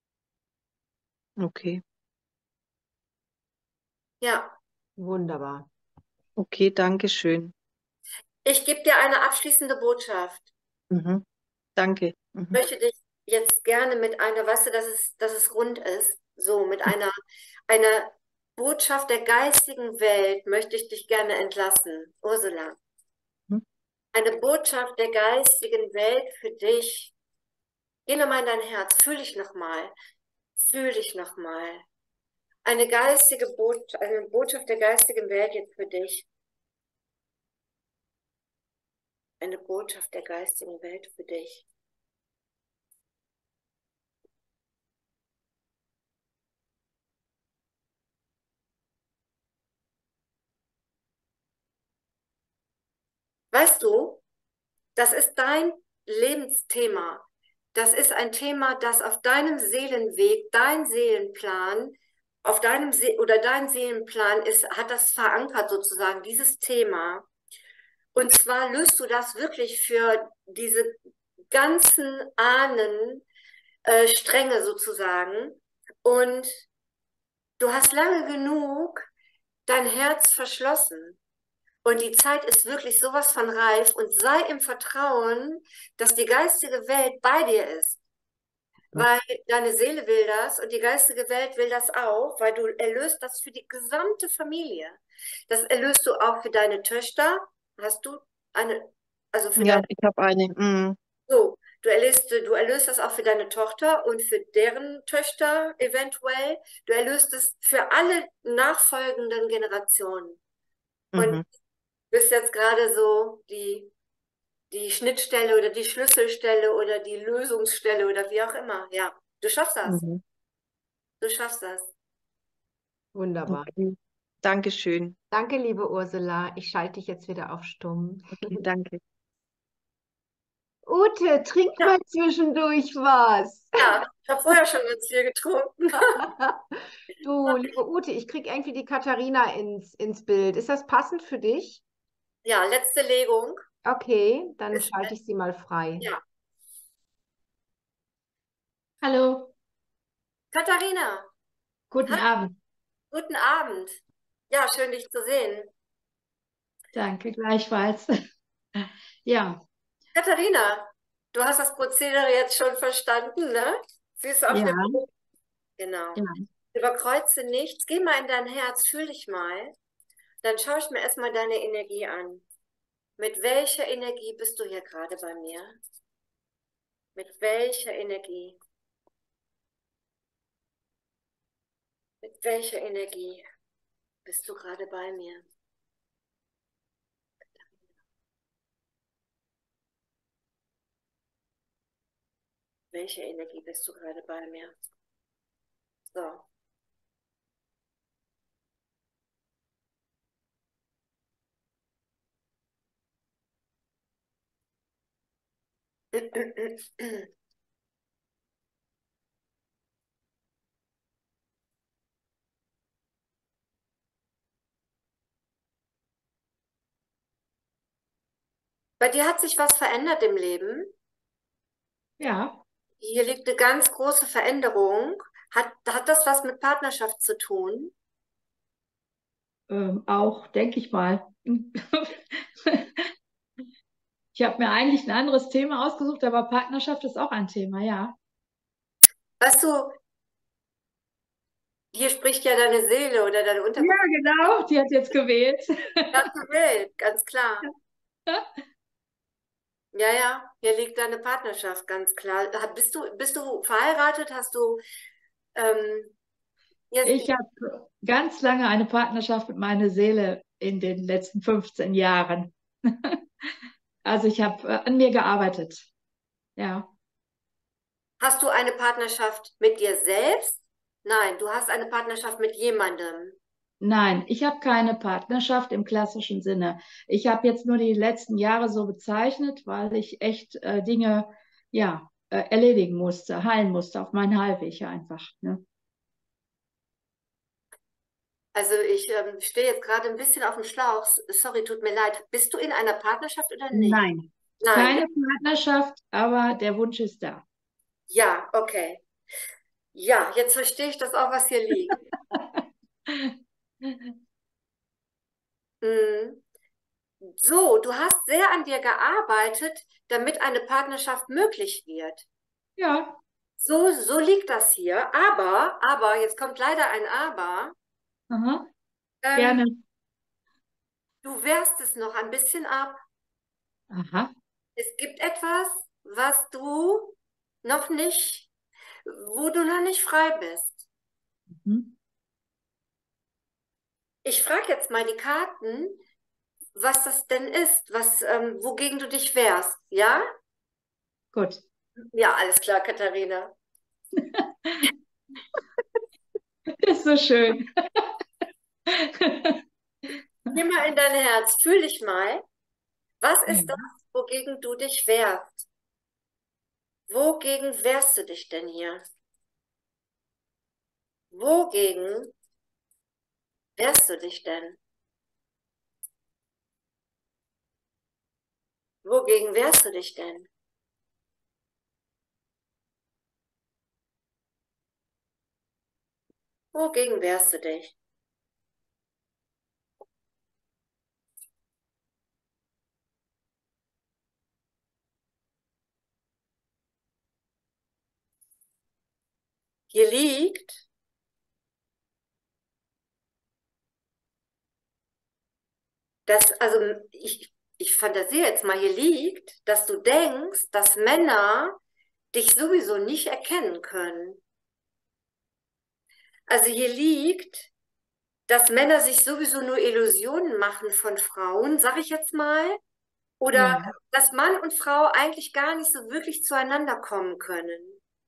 Okay.
Ja,
Wunderbar.
Okay, danke schön.
ich gebe dir eine abschließende Botschaft.
Mhm. Danke.
Ich
Mhm.
möchte dich jetzt gerne mit einer, weißt du, dass es rund ist, so mit einer Botschaft der geistigen Welt möchte ich dich gerne entlassen, Ursula.
Mhm.
Eine Botschaft der geistigen Welt für dich. Geh nochmal in dein Herz, fühl dich nochmal. Fühl dich nochmal. Eine Botschaft der geistigen Welt jetzt für dich. Eine Botschaft der geistigen Welt für dich. Weißt du, das ist dein Lebensthema. Das ist ein Thema, das auf deinem Seelenweg, dein Seelenplan, dein Seelenplan hat das verankert sozusagen, dieses Thema. Und zwar löst du das wirklich für diese ganzen Ahnen, Stränge sozusagen. Und du hast lange genug dein Herz verschlossen. Und die Zeit ist wirklich sowas von reif und sei im Vertrauen, dass die geistige Welt bei dir ist. Weil deine Seele will das und die geistige Welt will das auch, weil du erlöst das für die gesamte Familie. Das erlöst du auch für deine Töchter. Hast du eine, also für
Ja,
deine,
ich habe eine.
so, du erlöst das auch für deine Tochter und für deren Töchter eventuell. Du erlöst es für alle nachfolgenden Generationen. Und
Mhm.
du bist jetzt gerade so die Schnittstelle oder die Schlüsselstelle oder die Lösungsstelle oder wie auch immer. Ja, du schaffst das.
Mhm.
Du schaffst das.
Wunderbar.
Okay. Dankeschön.
Danke, liebe Ursula. Ich schalte dich jetzt wieder auf stumm.
Okay, danke.
Ute, trink
Ja,
mal zwischendurch was.
ja, ich habe vorher schon ganz viel getrunken.
Du, liebe Ute, ich kriege irgendwie die Katharina ins Bild. Ist das passend für dich?
Ja, letzte Legung
Okay, dann
ist,
schalte ich sie mal frei.
ja.
Hallo,
Katharina,
guten
hallo,
Abend.
guten Abend. Ja, schön dich zu sehen.
Danke, gleichfalls. Ja,
Katharina, du hast das Prozedere jetzt schon verstanden, ne? Siehst du auf
ja,
dem Bild? Genau.
ja.
Überkreuze nichts, geh mal in dein Herz, fühl dich mal. Dann schaue ich mir erstmal deine Energie an. Mit welcher Energie bist du hier gerade bei mir? Mit welcher Energie? Mit welcher Energie bist du gerade bei mir? Welche Energie bist du gerade bei mir? So. Bei dir hat sich was verändert im Leben.
Ja,
Hier liegt eine ganz große Veränderung. Hat das was mit Partnerschaft zu tun?
auch, denke ich mal. Ich habe mir eigentlich ein anderes Thema ausgesucht, aber Partnerschaft ist auch ein Thema, ja.
Weißt du, hier spricht ja deine Seele oder deine
Ja,
Unterbewusstsein.
genau, die hat jetzt gewählt.
Ganze Welt, ganz klar. Ja, ja, hier liegt deine Partnerschaft, ganz klar. Bist du verheiratet? Hast du jetzt,
Ich habe ganz lange eine Partnerschaft mit meiner Seele in den letzten 15 Jahren. Also ich habe an mir gearbeitet, ja.
hast du eine Partnerschaft mit dir selbst? Nein, du hast eine Partnerschaft mit jemandem.
Nein, ich habe keine Partnerschaft im klassischen Sinne. Ich habe jetzt nur die letzten Jahre so bezeichnet, weil ich echt Dinge ja, erledigen musste, heilen musste auf meinen Heilweg einfach. Ne?
Also ich stehe jetzt gerade ein bisschen auf dem Schlauch. Sorry, tut mir leid. Bist du in einer Partnerschaft oder nicht?
Nein,
Nein, ja,
keine Partnerschaft, aber der Wunsch ist da.
ja, okay. Ja, jetzt verstehe ich das auch, was hier liegt. Mhm. So, du hast sehr an dir gearbeitet, damit eine Partnerschaft möglich wird.
Ja,
So liegt das hier. Aber, jetzt kommt leider ein Aber.
aha,
Ähm,
gerne.
du wehrst es noch ein bisschen ab.
Aha,
Es gibt etwas, wo du noch nicht frei bist.
mhm.
Ich frage jetzt mal die Karten, was das denn ist, wogegen du dich wehrst. Ja?
Gut.
Ja, alles klar, Katharina.
Ist so schön.
Geh mal in dein Herz, fühl dich mal. Was
Ja.
ist das, wogegen du dich wehrst? Wogegen wehrst du dich denn hier? Wogegen wehrst du dich denn? Wogegen wehrst du dich denn? Wogegen wehrst du dich? Hier liegt, also ich fantasiere jetzt mal, hier liegt, dass du denkst, dass Männer dich sowieso nicht erkennen können. Also hier liegt, dass Männer sich sowieso nur Illusionen machen von Frauen, sag ich jetzt mal, oder
Ja.
dass Mann und Frau eigentlich gar nicht so wirklich zueinander kommen können.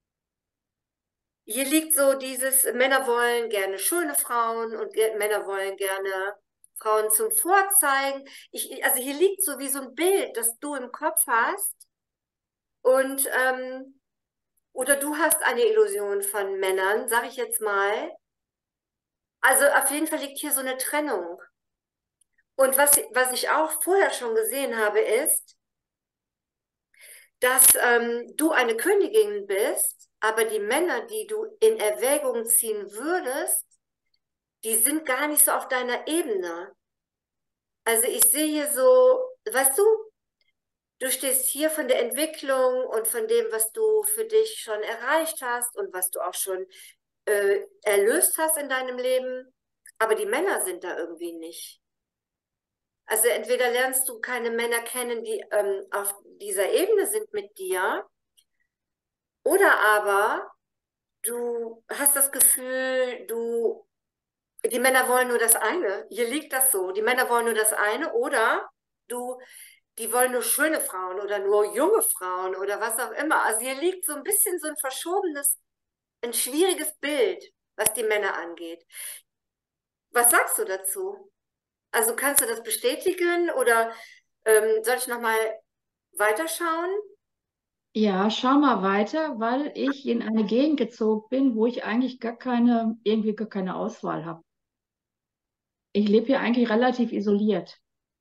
Hier liegt so dieses, Männer wollen gerne schöne Frauen und Männer wollen gerne Frauen zum Vorzeigen. Also hier liegt so wie so ein Bild, das du im Kopf hast und oder du hast eine Illusion von Männern, sag ich jetzt mal. Also auf jeden Fall liegt hier so eine Trennung. Und was ich auch vorher schon gesehen habe, ist, dass du eine Königin bist, aber die Männer, die du in Erwägung ziehen würdest, die sind gar nicht so auf deiner Ebene. Also ich sehe hier so, weißt du, du stehst hier von der Entwicklung und von dem, was du für dich schon erreicht hast und was du auch schon erlöst hast in deinem Leben, aber die Männer sind da irgendwie nicht. Also entweder lernst du keine Männer kennen, die auf dieser Ebene sind mit dir, oder aber du hast das Gefühl, die Männer wollen nur das eine. Hier liegt das so. Die Männer wollen nur das eine, oder die wollen nur schöne Frauen oder nur junge Frauen oder was auch immer. Also hier liegt so ein bisschen so ein verschobenes, ein schwieriges Bild, was die Männer angeht. Was sagst du dazu? Also kannst du das bestätigen oder soll ich nochmal weiterschauen?
Ja, schau mal weiter, weil ich in eine Gegend gezogen bin, wo ich eigentlich irgendwie gar keine Auswahl habe. Ich lebe hier eigentlich relativ isoliert.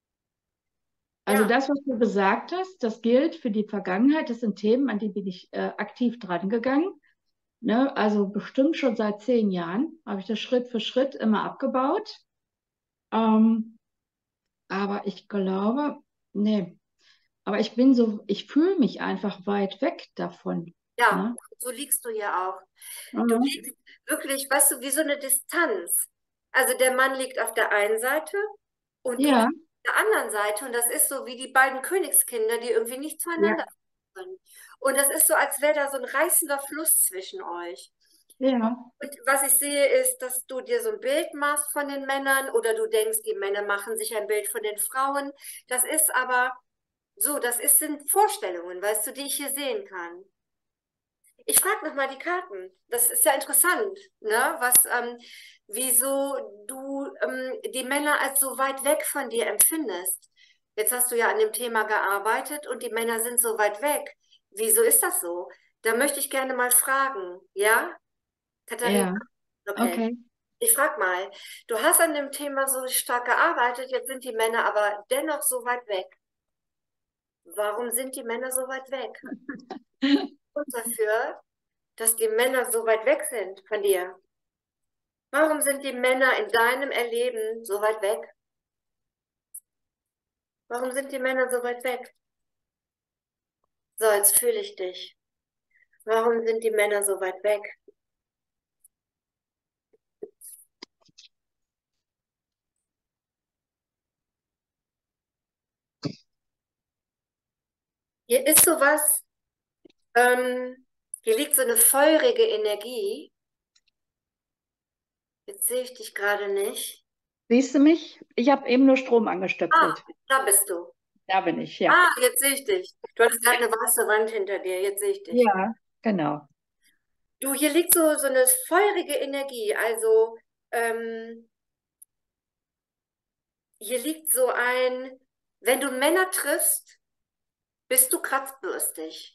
Also
Ja,
das, was du gesagt hast, das gilt für die Vergangenheit. Das sind Themen, an die bin ich aktiv dran gegangen. Ne? Also bestimmt schon seit 10 Jahren habe ich das Schritt für Schritt immer abgebaut. Ähm, aber ich glaube, nee, aber ich fühle mich einfach weit weg davon.
ja,
Ne?
so liegst du ja auch. Du
Mhm.
liegst wirklich, weißt du, wie so eine Distanz. Also der Mann liegt auf der einen Seite und du liegst
Ja,
auf der anderen Seite und das ist so wie die beiden Königskinder, die irgendwie nicht zueinander
ja,
können. Und das ist so, als wäre da so ein reißender Fluss zwischen euch.
ja,
Und was ich sehe, ist, dass du dir so ein Bild machst von den Männern oder du denkst, die Männer machen sich ein Bild von den Frauen. Das ist aber so, sind Vorstellungen, weißt du, die ich hier sehen kann. Ich frage nochmal die Karten. Das ist ja interessant, ne? Wieso du die Männer als so weit weg von dir empfindest. Jetzt hast du ja an dem Thema gearbeitet und die Männer sind so weit weg. Wieso ist das so? Da möchte ich gerne mal fragen, ja? Katharina,
ja,
okay.
okay.
Ich frage mal, du hast an dem Thema so stark gearbeitet, jetzt sind die Männer aber dennoch so weit weg. Warum sind die Männer so weit weg? Und dafür, dass die Männer so weit weg sind von dir. Warum sind die Männer in deinem Erleben so weit weg? Warum sind die Männer so weit weg? So, jetzt fühle ich dich. Warum sind die Männer so weit weg? Hier ist sowas, hier liegt so eine feurige Energie. Jetzt sehe ich dich gerade nicht.
Siehst du mich? Ich habe eben nur Strom
Ah,
angestöpselt.
da bist du.
Da bin ich, ja.
Ah, jetzt sehe ich dich. Du hattest gerade eine weiße Wand hinter dir. Jetzt sehe ich dich.
Ja, genau.
Du, hier liegt so eine feurige Energie. Also, hier liegt so wenn du Männer triffst, bist du kratzbürstig.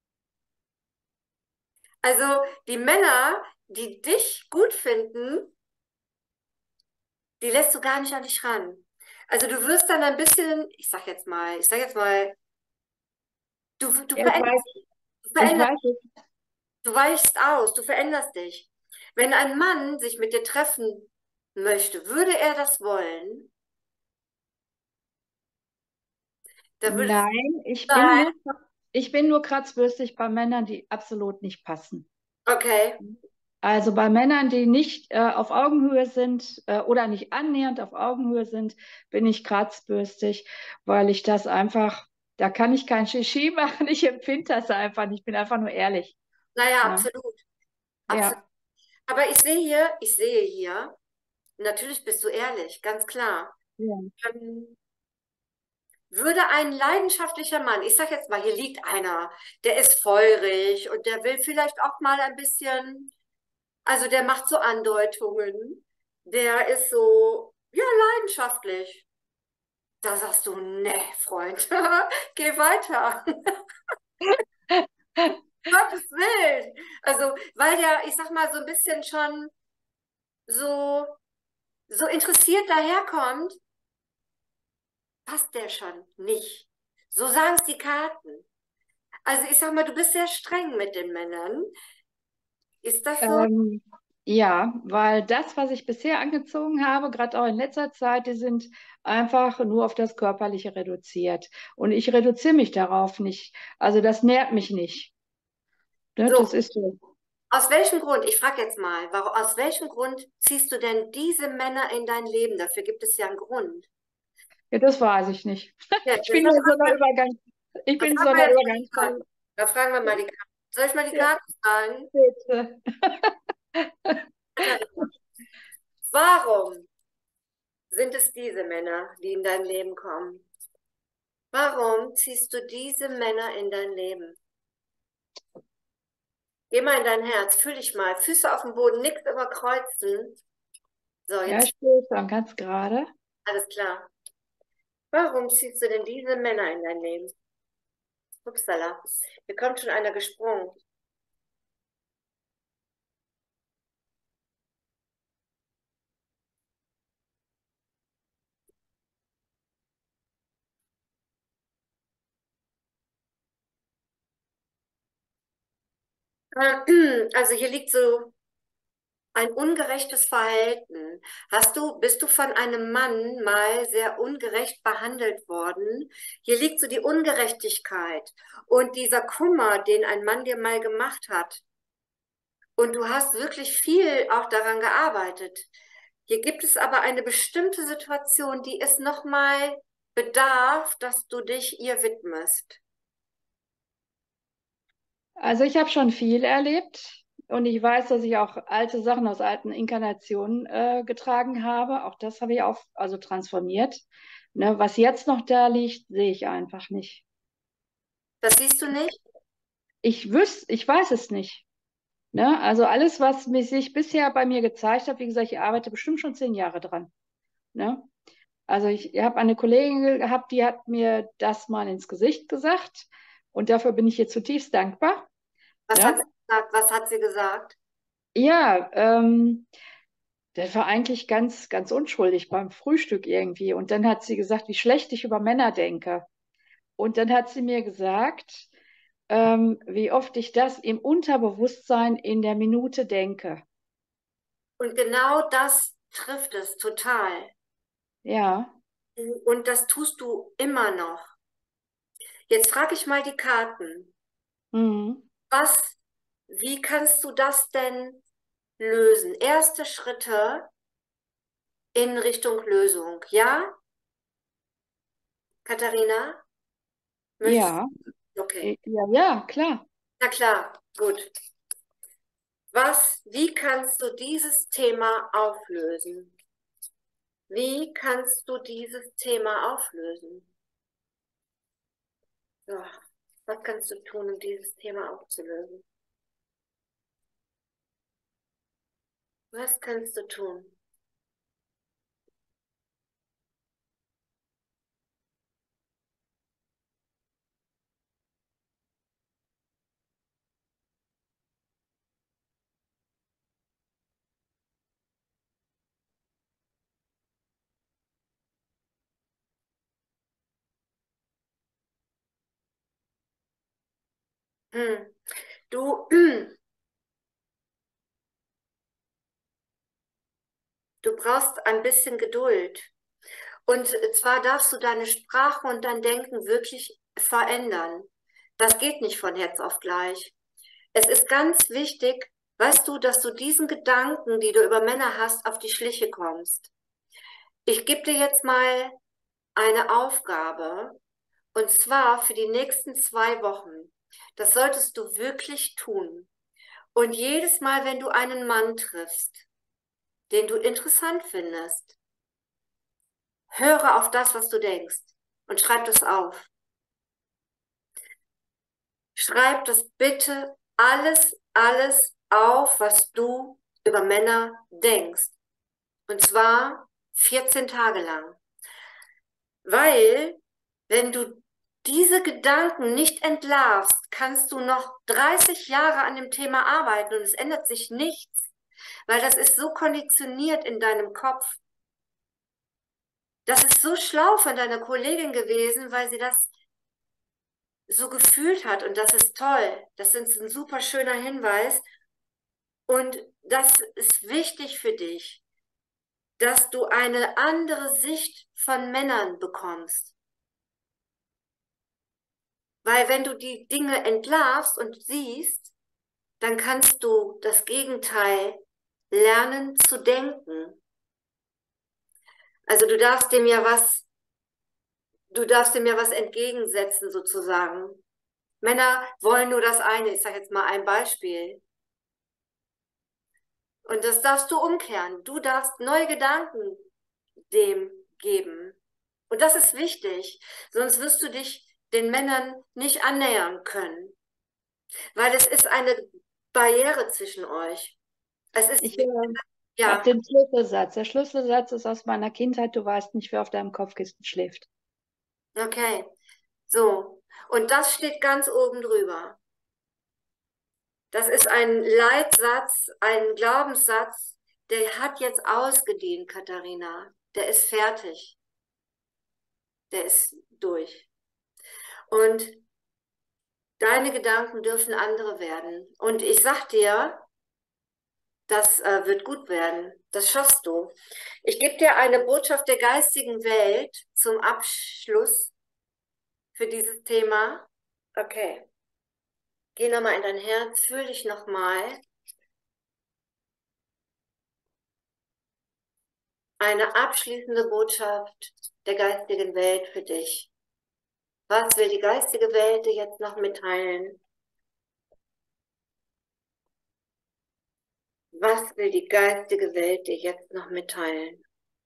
Also, die Männer, die dich gut finden, die lässt du gar nicht an dich ran. Also, du wirst dann ein bisschen, ich sag jetzt mal, du
Ja, ich weiß,
du
ich
veränderst,
weiß es.
du weichst aus, du veränderst dich. Wenn ein Mann sich mit dir treffen möchte, würde er das wollen? Da würde es
Nein,
sein.
ich bin nur kratzbürstig bei Männern, die absolut nicht passen.
Okay.
Also bei Männern, die nicht auf Augenhöhe sind oder nicht annähernd auf Augenhöhe sind, bin ich kratzbürstig, weil ich das einfach, da kann ich kein Shishi machen, ich empfinde das einfach nicht, ich bin einfach nur ehrlich.
Naja,
Ne?
absolut. Absolut.
Ja.
Aber ich sehe hier, natürlich bist du ehrlich, ganz klar.
Ja.
Ähm, Würde ein leidenschaftlicher Mann, ich sag jetzt mal, hier liegt einer, der ist feurig und der will vielleicht auch mal ein bisschen, also der macht so Andeutungen, der ist so, ja, leidenschaftlich. Da sagst du, nee, Freund, geh weiter. Gottes Willen. Also, weil der, ich sag mal, so ein bisschen schon so, so interessiert daherkommt, passt der schon nicht. So sagen es die Karten. Also, ich sag mal, du bist sehr streng mit den Männern. Ist das so?
Ähm, ja, weil das, was ich bisher angezogen habe, gerade auch in letzter Zeit, die sind einfach nur auf das Körperliche reduziert. Und ich reduziere mich darauf nicht. Also das nährt mich nicht. Ne, das
So,
ist so.
aus welchem Grund, ich frage jetzt mal, warum, aus welchem Grund ziehst du denn diese Männer in dein Leben? Dafür gibt es ja einen Grund.
Ja, das weiß ich nicht.
Ja,
Ich bin in so einer Übergang, ich
da
bin in so
fragen wir
einer
jetzt mal die Karten.
Übergangsphase.
Da fragen wir mal die Karten. Soll ich mal die
Ja,
Karten fragen?
bitte.
Katharina, warum sind es diese Männer, die in dein Leben kommen? Warum ziehst du diese Männer in dein Leben? Geh mal in dein Herz, fühl dich mal. Füße auf dem Boden, nichts überkreuzen. So,
Ja,
jetzt
ich stehe schon ganz gerade.
alles klar. Warum ziehst du denn diese Männer in dein Leben? Upsala, hier kommt schon einer gesprungen. Also hier liegt so ein ungerechtes Verhalten. Bist du von einem Mann mal sehr ungerecht behandelt worden? Hier liegt so die Ungerechtigkeit und dieser Kummer, den ein Mann dir mal gemacht hat. Und du hast wirklich viel auch daran gearbeitet. Hier gibt es aber eine bestimmte Situation, die es nochmal bedarf, dass du dich ihr widmest.
Also ich habe schon viel erlebt und ich weiß, dass ich auch alte Sachen aus alten Inkarnationen getragen habe. Auch das habe ich also transformiert. Ne, was jetzt noch da liegt, sehe ich einfach nicht.
Das siehst du nicht?
Ich weiß es nicht. Ne? Also alles, was sich bisher bei mir gezeigt hat, wie gesagt, ich arbeite bestimmt schon 10 Jahre dran. Ne? Also ich habe eine Kollegin gehabt, die hat mir das mal ins Gesicht gesagt und dafür bin ich ihr zutiefst dankbar.
Was hat
Ne?
sie gesagt? Was hat sie gesagt?
Ja, das war eigentlich ganz, ganz unschuldig beim Frühstück irgendwie. Und dann hat sie gesagt, wie schlecht ich über Männer denke. Und dann hat sie mir gesagt, wie oft ich das im Unterbewusstsein in der Minute denke.
Und genau das trifft es total.
Ja,
Und das tust du immer noch. Jetzt frage ich mal die Karten.
mhm.
Was, wie kannst du das denn lösen? Erste Schritte in Richtung Lösung. Ja, Katharina? Möchtest
Ja,
du? Okay.
ja, klar.
Na klar, gut. Wie kannst du dieses Thema auflösen? Wie kannst du dieses Thema auflösen? So, was kannst du tun, um dieses Thema aufzulösen? Was kannst du tun? Hm. Du, Du brauchst ein bisschen Geduld. Und zwar darfst du deine Sprache und dein Denken wirklich verändern. Das geht nicht von jetzt auf gleich. Es ist ganz wichtig, weißt du, dass du diesen Gedanken, die du über Männer hast, auf die Schliche kommst. Ich gebe dir jetzt mal eine Aufgabe, und zwar für die nächsten 2 Wochen. Das solltest du wirklich tun. Und jedes Mal, wenn du einen Mann triffst, den du interessant findest, höre auf das, was du denkst und schreib das auf. Schreib das bitte alles auf, was du über Männer denkst. Und zwar 14 Tage lang. Weil, wenn du diese Gedanken nicht entlarvst, kannst du noch 30 Jahre an dem Thema arbeiten und es ändert sich nichts. Weil das ist so konditioniert in deinem Kopf. Das ist so schlau von deiner Kollegin gewesen, weil sie das so gefühlt hat. Und das ist toll. Das ist ein super schöner Hinweis. Und das ist wichtig für dich, dass du eine andere Sicht von Männern bekommst. Weil wenn du die Dinge entlarvst und siehst, dann kannst du das Gegenteil lernen zu denken. Also du darfst dem ja was entgegensetzen sozusagen. Männer wollen nur das eine. Ich sage jetzt mal ein Beispiel. Und das darfst du umkehren. Du darfst neue Gedanken dem geben. Und das ist wichtig. Sonst wirst du dich den Männern nicht annähern können. Weil es ist eine Barriere zwischen euch. Es ist,
Ich
ja,
habe den Schlüsselsatz. Der Schlüsselsatz ist aus meiner Kindheit, du weißt nicht, wer auf deinem Kopfkissen schläft.
okay. So. Und das steht ganz oben drüber. Das ist ein Leitsatz, ein Glaubenssatz, der hat jetzt ausgedient, Katharina. Der ist fertig. Der ist durch. Und deine Gedanken dürfen andere werden. Und ich sag dir, das wird gut werden. Das schaffst du. Ich gebe dir eine Botschaft der geistigen Welt zum Abschluss für dieses Thema. Okay. Geh nochmal in dein Herz, fühl dich nochmal. Eine abschließende Botschaft der geistigen Welt für dich. Was will die geistige Welt dir jetzt noch mitteilen? Was will die geistige Welt dir jetzt noch mitteilen?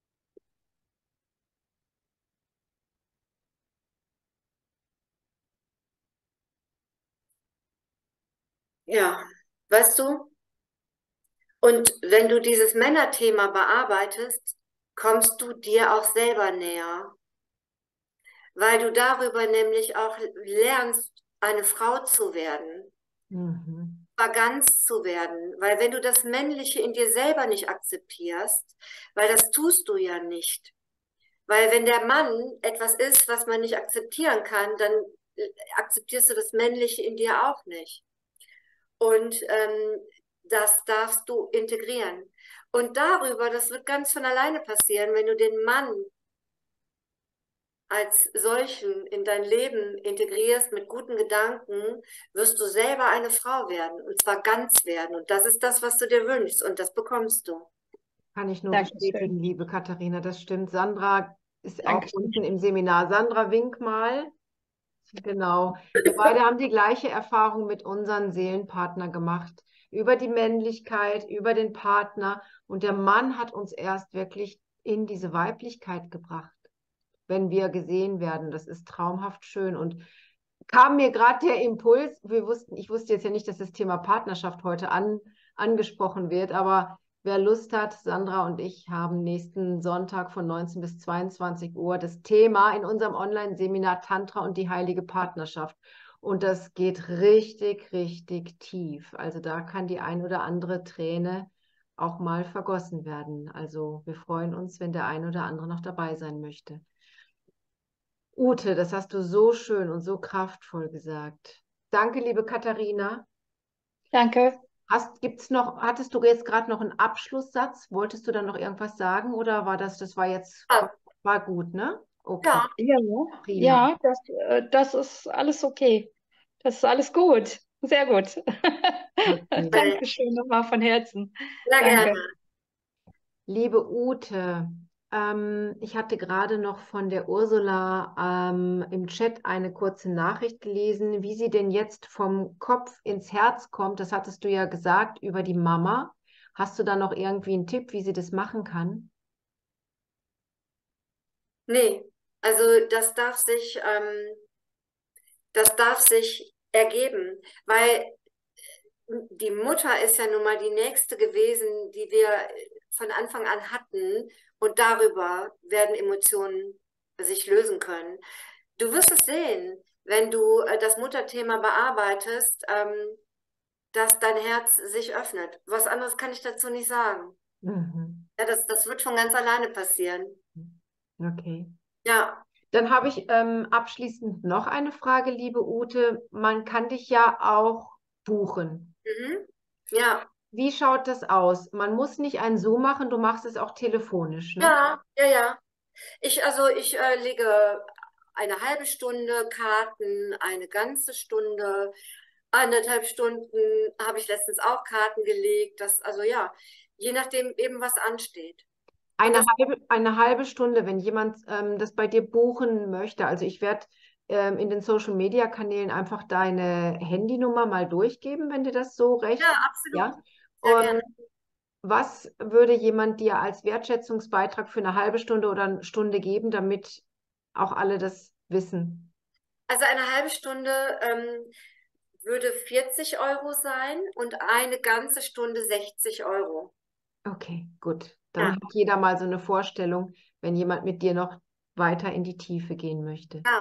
Ja, weißt du? Und wenn du dieses Männerthema bearbeitest, kommst du dir auch selber näher. Weil du darüber nämlich auch lernst, eine Frau zu werden. Ganz zu werden, weil wenn du das Männliche in dir selber nicht akzeptierst, weil das tust du ja nicht, weil wenn der Mann etwas ist, was man nicht akzeptieren kann, dann akzeptierst du das Männliche in dir auch nicht. Und das darfst du integrieren. Und darüber, das wird ganz von alleine passieren, wenn du den Mann als solchen in dein Leben integrierst mit guten Gedanken, wirst du selber eine Frau werden und zwar ganz werden. Und das ist das, was du dir wünschst und das bekommst du.
Kann ich nur
Dankeschön.
bestätigen, liebe Katharina, das stimmt. Sandra ist auch
Dankeschön.
unten im Seminar. Sandra, wink mal. Genau. Wir beide haben die gleiche Erfahrung mit unseren Seelenpartner gemacht. Über die Männlichkeit, über den Partner. Und der Mann hat uns erst wirklich in diese Weiblichkeit gebracht, wenn wir gesehen werden. Das ist traumhaft schön. Und kam mir gerade der Impuls, ich wusste jetzt ja nicht, dass das Thema Partnerschaft heute angesprochen wird, aber wer Lust hat, Sandra und ich haben nächsten Sonntag von 19 bis 22 Uhr das Thema in unserem Online-Seminar Tantra und die heilige Partnerschaft. Und das geht richtig, richtig tief. Also da kann die ein oder andere Träne auch mal vergossen werden. Also wir freuen uns, wenn der ein oder andere noch dabei sein möchte. Ute, das hast du so schön und so kraftvoll gesagt. Danke, liebe Katharina.
Danke.
Hattest du jetzt gerade noch einen Abschlusssatz? Wolltest du da noch irgendwas sagen oder das war jetzt,
Ja,
war gut, ne? Okay,
ja,
Ja,
prima.
ja, das ist alles okay. Das ist alles gut. Sehr gut.
Okay.
Dankeschön nochmal von Herzen.
sehr
Danke.
gerne.
Liebe Ute, ich hatte gerade noch von der Ursula im Chat eine kurze Nachricht gelesen, wie sie denn jetzt vom Kopf ins Herz kommt. Das hattest du ja gesagt über die Mama. Hast du da noch irgendwie einen Tipp, wie sie das machen kann?
Nee, also das darf sich ergeben, weil die Mutter ist ja nun mal die nächste gewesen, die wir von Anfang an hatten und darüber werden Emotionen sich lösen können. Du wirst es sehen, wenn du das Mutterthema bearbeitest, dass dein Herz sich öffnet. Was anderes kann ich dazu nicht sagen.
Mhm.
Ja, das wird von ganz alleine passieren.
Okay.
Ja,
Dann habe ich abschließend noch eine Frage, liebe Ute. Man kann dich ja auch buchen.
mhm. Ja,
Wie schaut das aus? Man muss nicht ein Zoom machen, du machst es auch telefonisch, ne?
ja. Ich lege eine halbe Stunde Karten, eine ganze Stunde, 1,5 Stunden habe ich letztens auch Karten gelegt. Also ja, je nachdem eben was ansteht. Und das,
Eine halbe Stunde, wenn jemand das bei dir buchen möchte. Also ich werde in den Social-Media-Kanälen einfach deine Handynummer mal durchgeben, wenn dir das so recht
ja,
ist.
absolut,
Ja?
sehr gerne.
Was würde jemand dir als Wertschätzungsbeitrag für eine halbe Stunde oder eine Stunde geben, damit auch alle das wissen?
Also eine halbe Stunde würde 40 € sein und eine ganze Stunde 60 €.
Okay, gut. Dann
Ja,
hat jeder mal so eine Vorstellung, wenn jemand mit dir noch weiter in die Tiefe gehen möchte.
ja,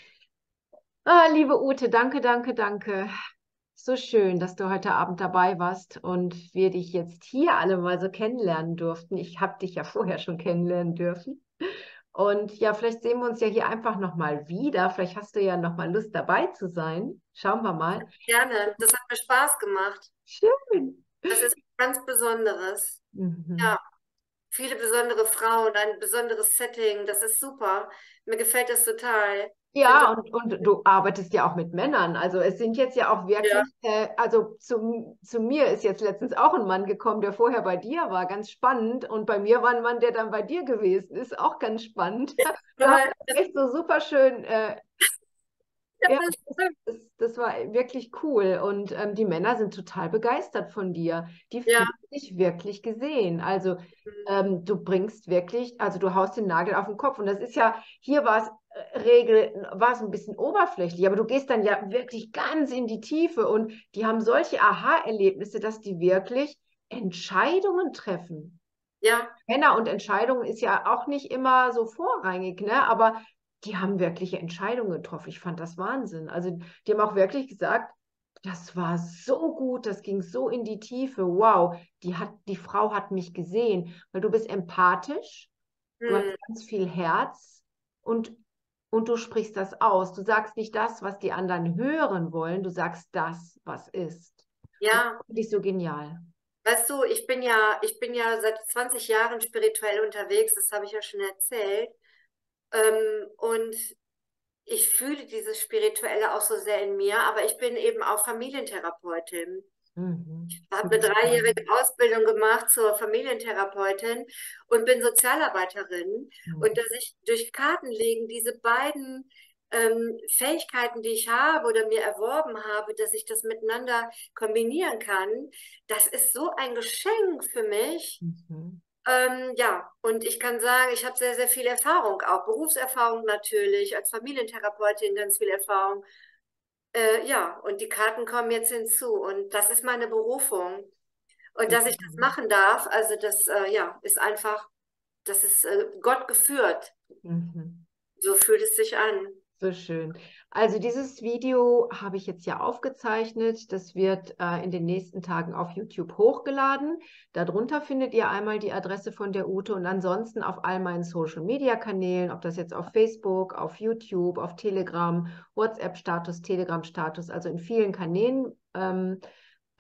Ah, liebe Ute, danke, danke, danke. So schön, dass du heute Abend dabei warst und wir dich jetzt hier alle mal so kennenlernen durften. Ich habe dich ja vorher schon kennenlernen dürfen. Und ja, vielleicht sehen wir uns ja hier einfach nochmal wieder. Vielleicht hast du ja nochmal Lust dabei zu sein. Schauen wir mal.
gerne. Das hat mir Spaß gemacht.
Schön.
Das ist ganz Besonderes.
Mhm.
Ja, viele besondere Frauen, ein besonderes Setting. Das ist super. Mir gefällt das total. Ich finde
Ja, und du arbeitest ja auch mit Männern. Also es sind jetzt ja auch
ja,
wirklich, also zu mir ist jetzt letztens auch ein Mann gekommen, der vorher bei dir war, ganz spannend. Und bei mir war ein Mann, der dann bei dir gewesen ist, auch ganz spannend. Wir haben
toll.
das echt so super schön,
Ja,
ja,
das stimmt.
das war wirklich cool. Und die Männer sind total begeistert von dir. Die
Ja,
fühlen sich wirklich gesehen. Also du bringst wirklich, also du haust den Nagel auf den Kopf. Und das ist ja, hier war es ein bisschen oberflächlich, aber du gehst dann ja wirklich ganz in die Tiefe und die haben solche Aha-Erlebnisse, dass die wirklich Entscheidungen treffen.
ja,
Männer und Entscheidungen ist ja auch nicht immer so vorrangig, ne? Aber die haben wirkliche Entscheidungen getroffen. Ich fand das Wahnsinn. Also die haben auch wirklich gesagt, das war so gut, das ging so in die Tiefe. Wow, die Frau hat mich gesehen, weil du bist empathisch, du hast
hm,
ganz viel Herz und, und du sprichst das aus. Du sagst nicht das, was die anderen hören wollen, du sagst das, was ist. Und das
ja.
finde ich so genial.
Weißt du, ich bin ja seit 20 Jahren spirituell unterwegs, das habe ich ja schon erzählt. Und ich fühle dieses Spirituelle auch so sehr in mir, aber ich bin eben auch Familientherapeutin.
Mhm.
Ich habe eine 3-jährige Ausbildung gemacht zur Familientherapeutin und bin Sozialarbeiterin. Und
Mhm.
dass ich durch Kartenlegen diese beiden Fähigkeiten, die ich habe oder mir erworben habe, dass ich das miteinander kombinieren kann, das ist so ein Geschenk für mich.
Mhm.
Ja, und ich kann sagen, ich habe sehr, sehr viel Erfahrung, auch Berufserfahrung natürlich, als Familientherapeutin ganz viel Erfahrung. Ja, und die Karten kommen jetzt hinzu und das ist meine Berufung. Und dass ich das machen darf, also das ja, ist einfach, das ist Gott geführt.
Mhm.
So fühlt es sich an.
So schön. Also dieses Video habe ich jetzt ja aufgezeichnet. Das wird in den nächsten Tagen auf YouTube hochgeladen. Darunter findet ihr einmal die Adresse von der Ute und ansonsten auf all meinen Social-Media-Kanälen, ob das jetzt auf Facebook, auf YouTube, auf Telegram, WhatsApp-Status, Telegram-Status, also in vielen Kanälen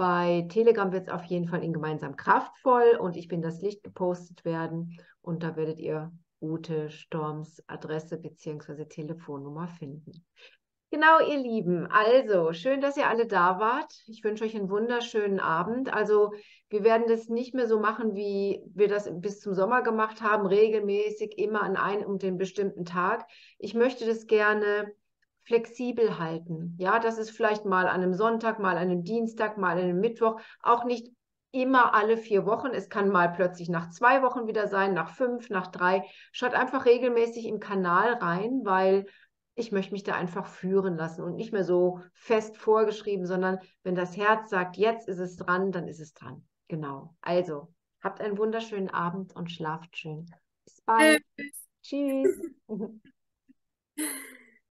Bei Telegram wird es auf jeden Fall in gemeinsam kraftvoll und ich bin das Licht gepostet werden und da werdet ihr Ute Storms Adresse bzw. Telefonnummer finden. Genau, ihr Lieben. Also, schön, dass ihr alle da wart. Ich wünsche euch einen wunderschönen Abend. Also, wir werden das nicht mehr so machen, wie wir das bis zum Sommer gemacht haben, regelmäßig immer an einem und den bestimmten Tag. Ich möchte das gerne flexibel halten. Ja, dass es vielleicht mal an einem Sonntag, mal an einem Dienstag, mal an einem Mittwoch, auch nicht immer alle 4 Wochen. Es kann mal plötzlich nach 2 Wochen wieder sein, nach 5, nach 3. Schaut einfach regelmäßig im Kanal rein, weil ich möchte mich da einfach führen lassen und nicht mehr so fest vorgeschrieben, sondern wenn das Herz sagt, jetzt ist es dran, dann ist es dran. Genau. Also, habt einen wunderschönen Abend und schlaft schön. Bis bald.
Tschüss.
Tschüss.